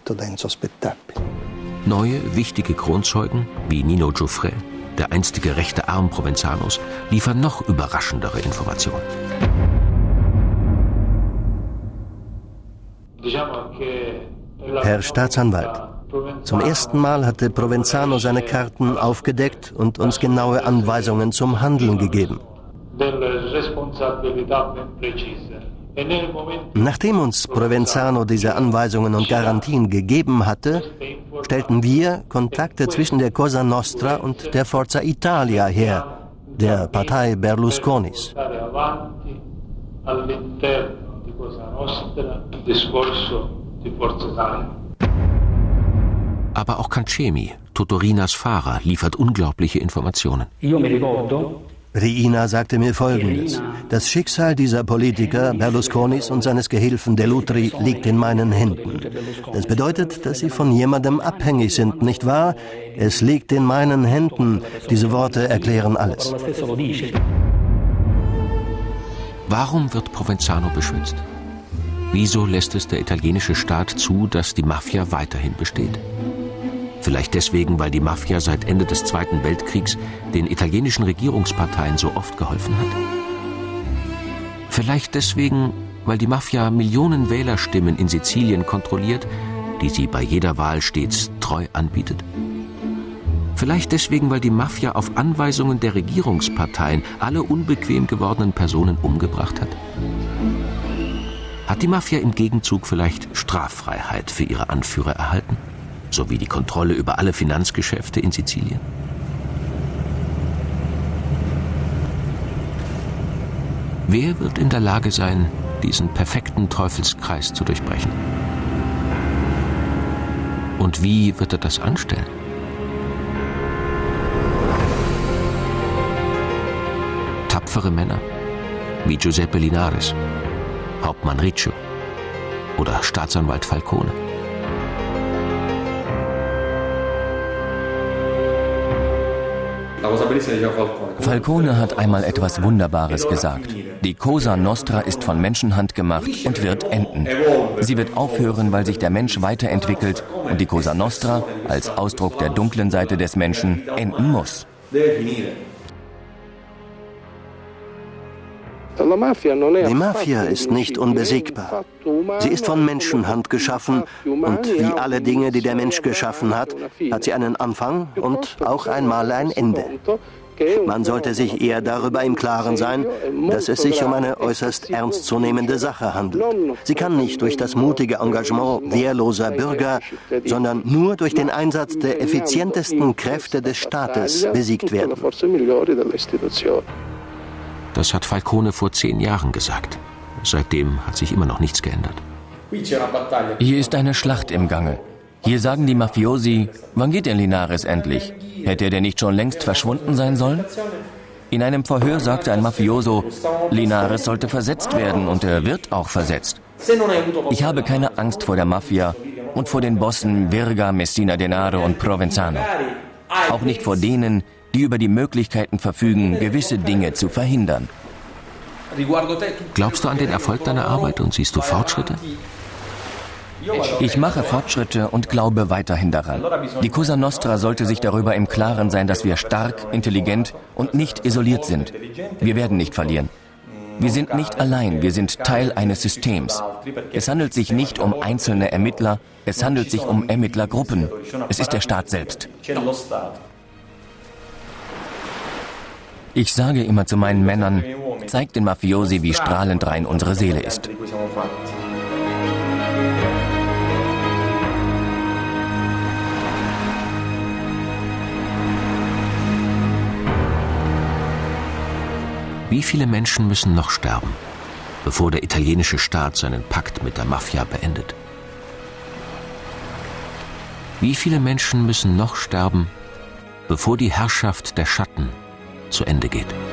D: Neue, wichtige Kronzeugen, wie Nino Giuffre, der einstige rechte Arm Provenzanos, liefern noch überraschendere Informationen.
B: Herr Staatsanwalt, zum ersten Mal hatte Provenzano seine Karten aufgedeckt und uns genaue Anweisungen zum Handeln gegeben. Nachdem uns Provenzano diese Anweisungen und Garantien gegeben hatte, stellten wir Kontakte zwischen der Cosa Nostra und der Forza Italia her, der Partei Berlusconis.
D: Aber auch Cancemi, Totorinas Fahrer, liefert unglaubliche Informationen.
B: Riina sagte mir Folgendes: Das Schicksal dieser Politiker, Berlusconis und seines Gehilfen Dell'Utri, liegt in meinen Händen. Das bedeutet, dass sie von jemandem abhängig sind, nicht wahr? Es liegt in meinen Händen. Diese Worte erklären alles.
D: Warum wird Provenzano beschützt? Wieso lässt es der italienische Staat zu, dass die Mafia weiterhin besteht? Vielleicht deswegen, weil die Mafia seit Ende des Zweiten Weltkriegs den italienischen Regierungsparteien so oft geholfen hat? Vielleicht deswegen, weil die Mafia Millionen Wählerstimmen in Sizilien kontrolliert, die sie bei jeder Wahl stets treu anbietet? Vielleicht deswegen, weil die Mafia auf Anweisungen der Regierungsparteien alle unbequem gewordenen Personen umgebracht hat? Hat die Mafia im Gegenzug vielleicht Straffreiheit für ihre Anführer erhalten? Sowie die Kontrolle über alle Finanzgeschäfte in Sizilien? Wer wird in der Lage sein, diesen perfekten Teufelskreis zu durchbrechen? Und wie wird er das anstellen? Tapfere Männer wie Giuseppe Linares, Hauptmann Riccio oder Staatsanwalt Falcone.
J: Falcone hat einmal etwas Wunderbares gesagt. Die Cosa Nostra ist von Menschenhand gemacht und wird enden. Sie wird aufhören, weil sich der Mensch weiterentwickelt und die Cosa Nostra als Ausdruck der dunklen Seite des Menschen enden muss.
B: Die Mafia ist nicht unbesiegbar. Sie ist von Menschenhand geschaffen und wie alle Dinge, die der Mensch geschaffen hat, hat sie einen Anfang und auch einmal ein Ende. Man sollte sich eher darüber im Klaren sein, dass es sich um eine äußerst ernstzunehmende Sache handelt. Sie kann nicht durch das mutige Engagement wehrloser Bürger, sondern nur durch den Einsatz der effizientesten Kräfte des Staates besiegt werden.
D: Das hat Falcone vor 10 Jahren gesagt. Seitdem hat sich immer noch nichts geändert.
J: Hier ist eine Schlacht im Gange. Hier sagen die Mafiosi, wann geht denn Linares endlich? Hätte er denn nicht schon längst verschwunden sein sollen? In einem Verhör sagte ein Mafioso, Linares sollte versetzt werden und er wird auch versetzt. Ich habe keine Angst vor der Mafia und vor den Bossen Verga, Messina Denaro und Provenzano. Auch nicht vor denen, die über die Möglichkeiten verfügen, gewisse Dinge zu verhindern.
D: Glaubst du an den Erfolg deiner Arbeit und siehst du Fortschritte?
J: Ich mache Fortschritte und glaube weiterhin daran. Die Cosa Nostra sollte sich darüber im Klaren sein, dass wir stark, intelligent und nicht isoliert sind. Wir werden nicht verlieren. Wir sind nicht allein, wir sind Teil eines Systems. Es handelt sich nicht um einzelne Ermittler, es handelt sich um Ermittlergruppen. Es ist der Staat selbst. Ich sage immer zu meinen Männern, zeigt den Mafiosi, wie strahlend rein unsere Seele ist.
D: Wie viele Menschen müssen noch sterben, bevor der italienische Staat seinen Pakt mit der Mafia beendet? Wie viele Menschen müssen noch sterben, bevor die Herrschaft der Schatten zu Ende geht?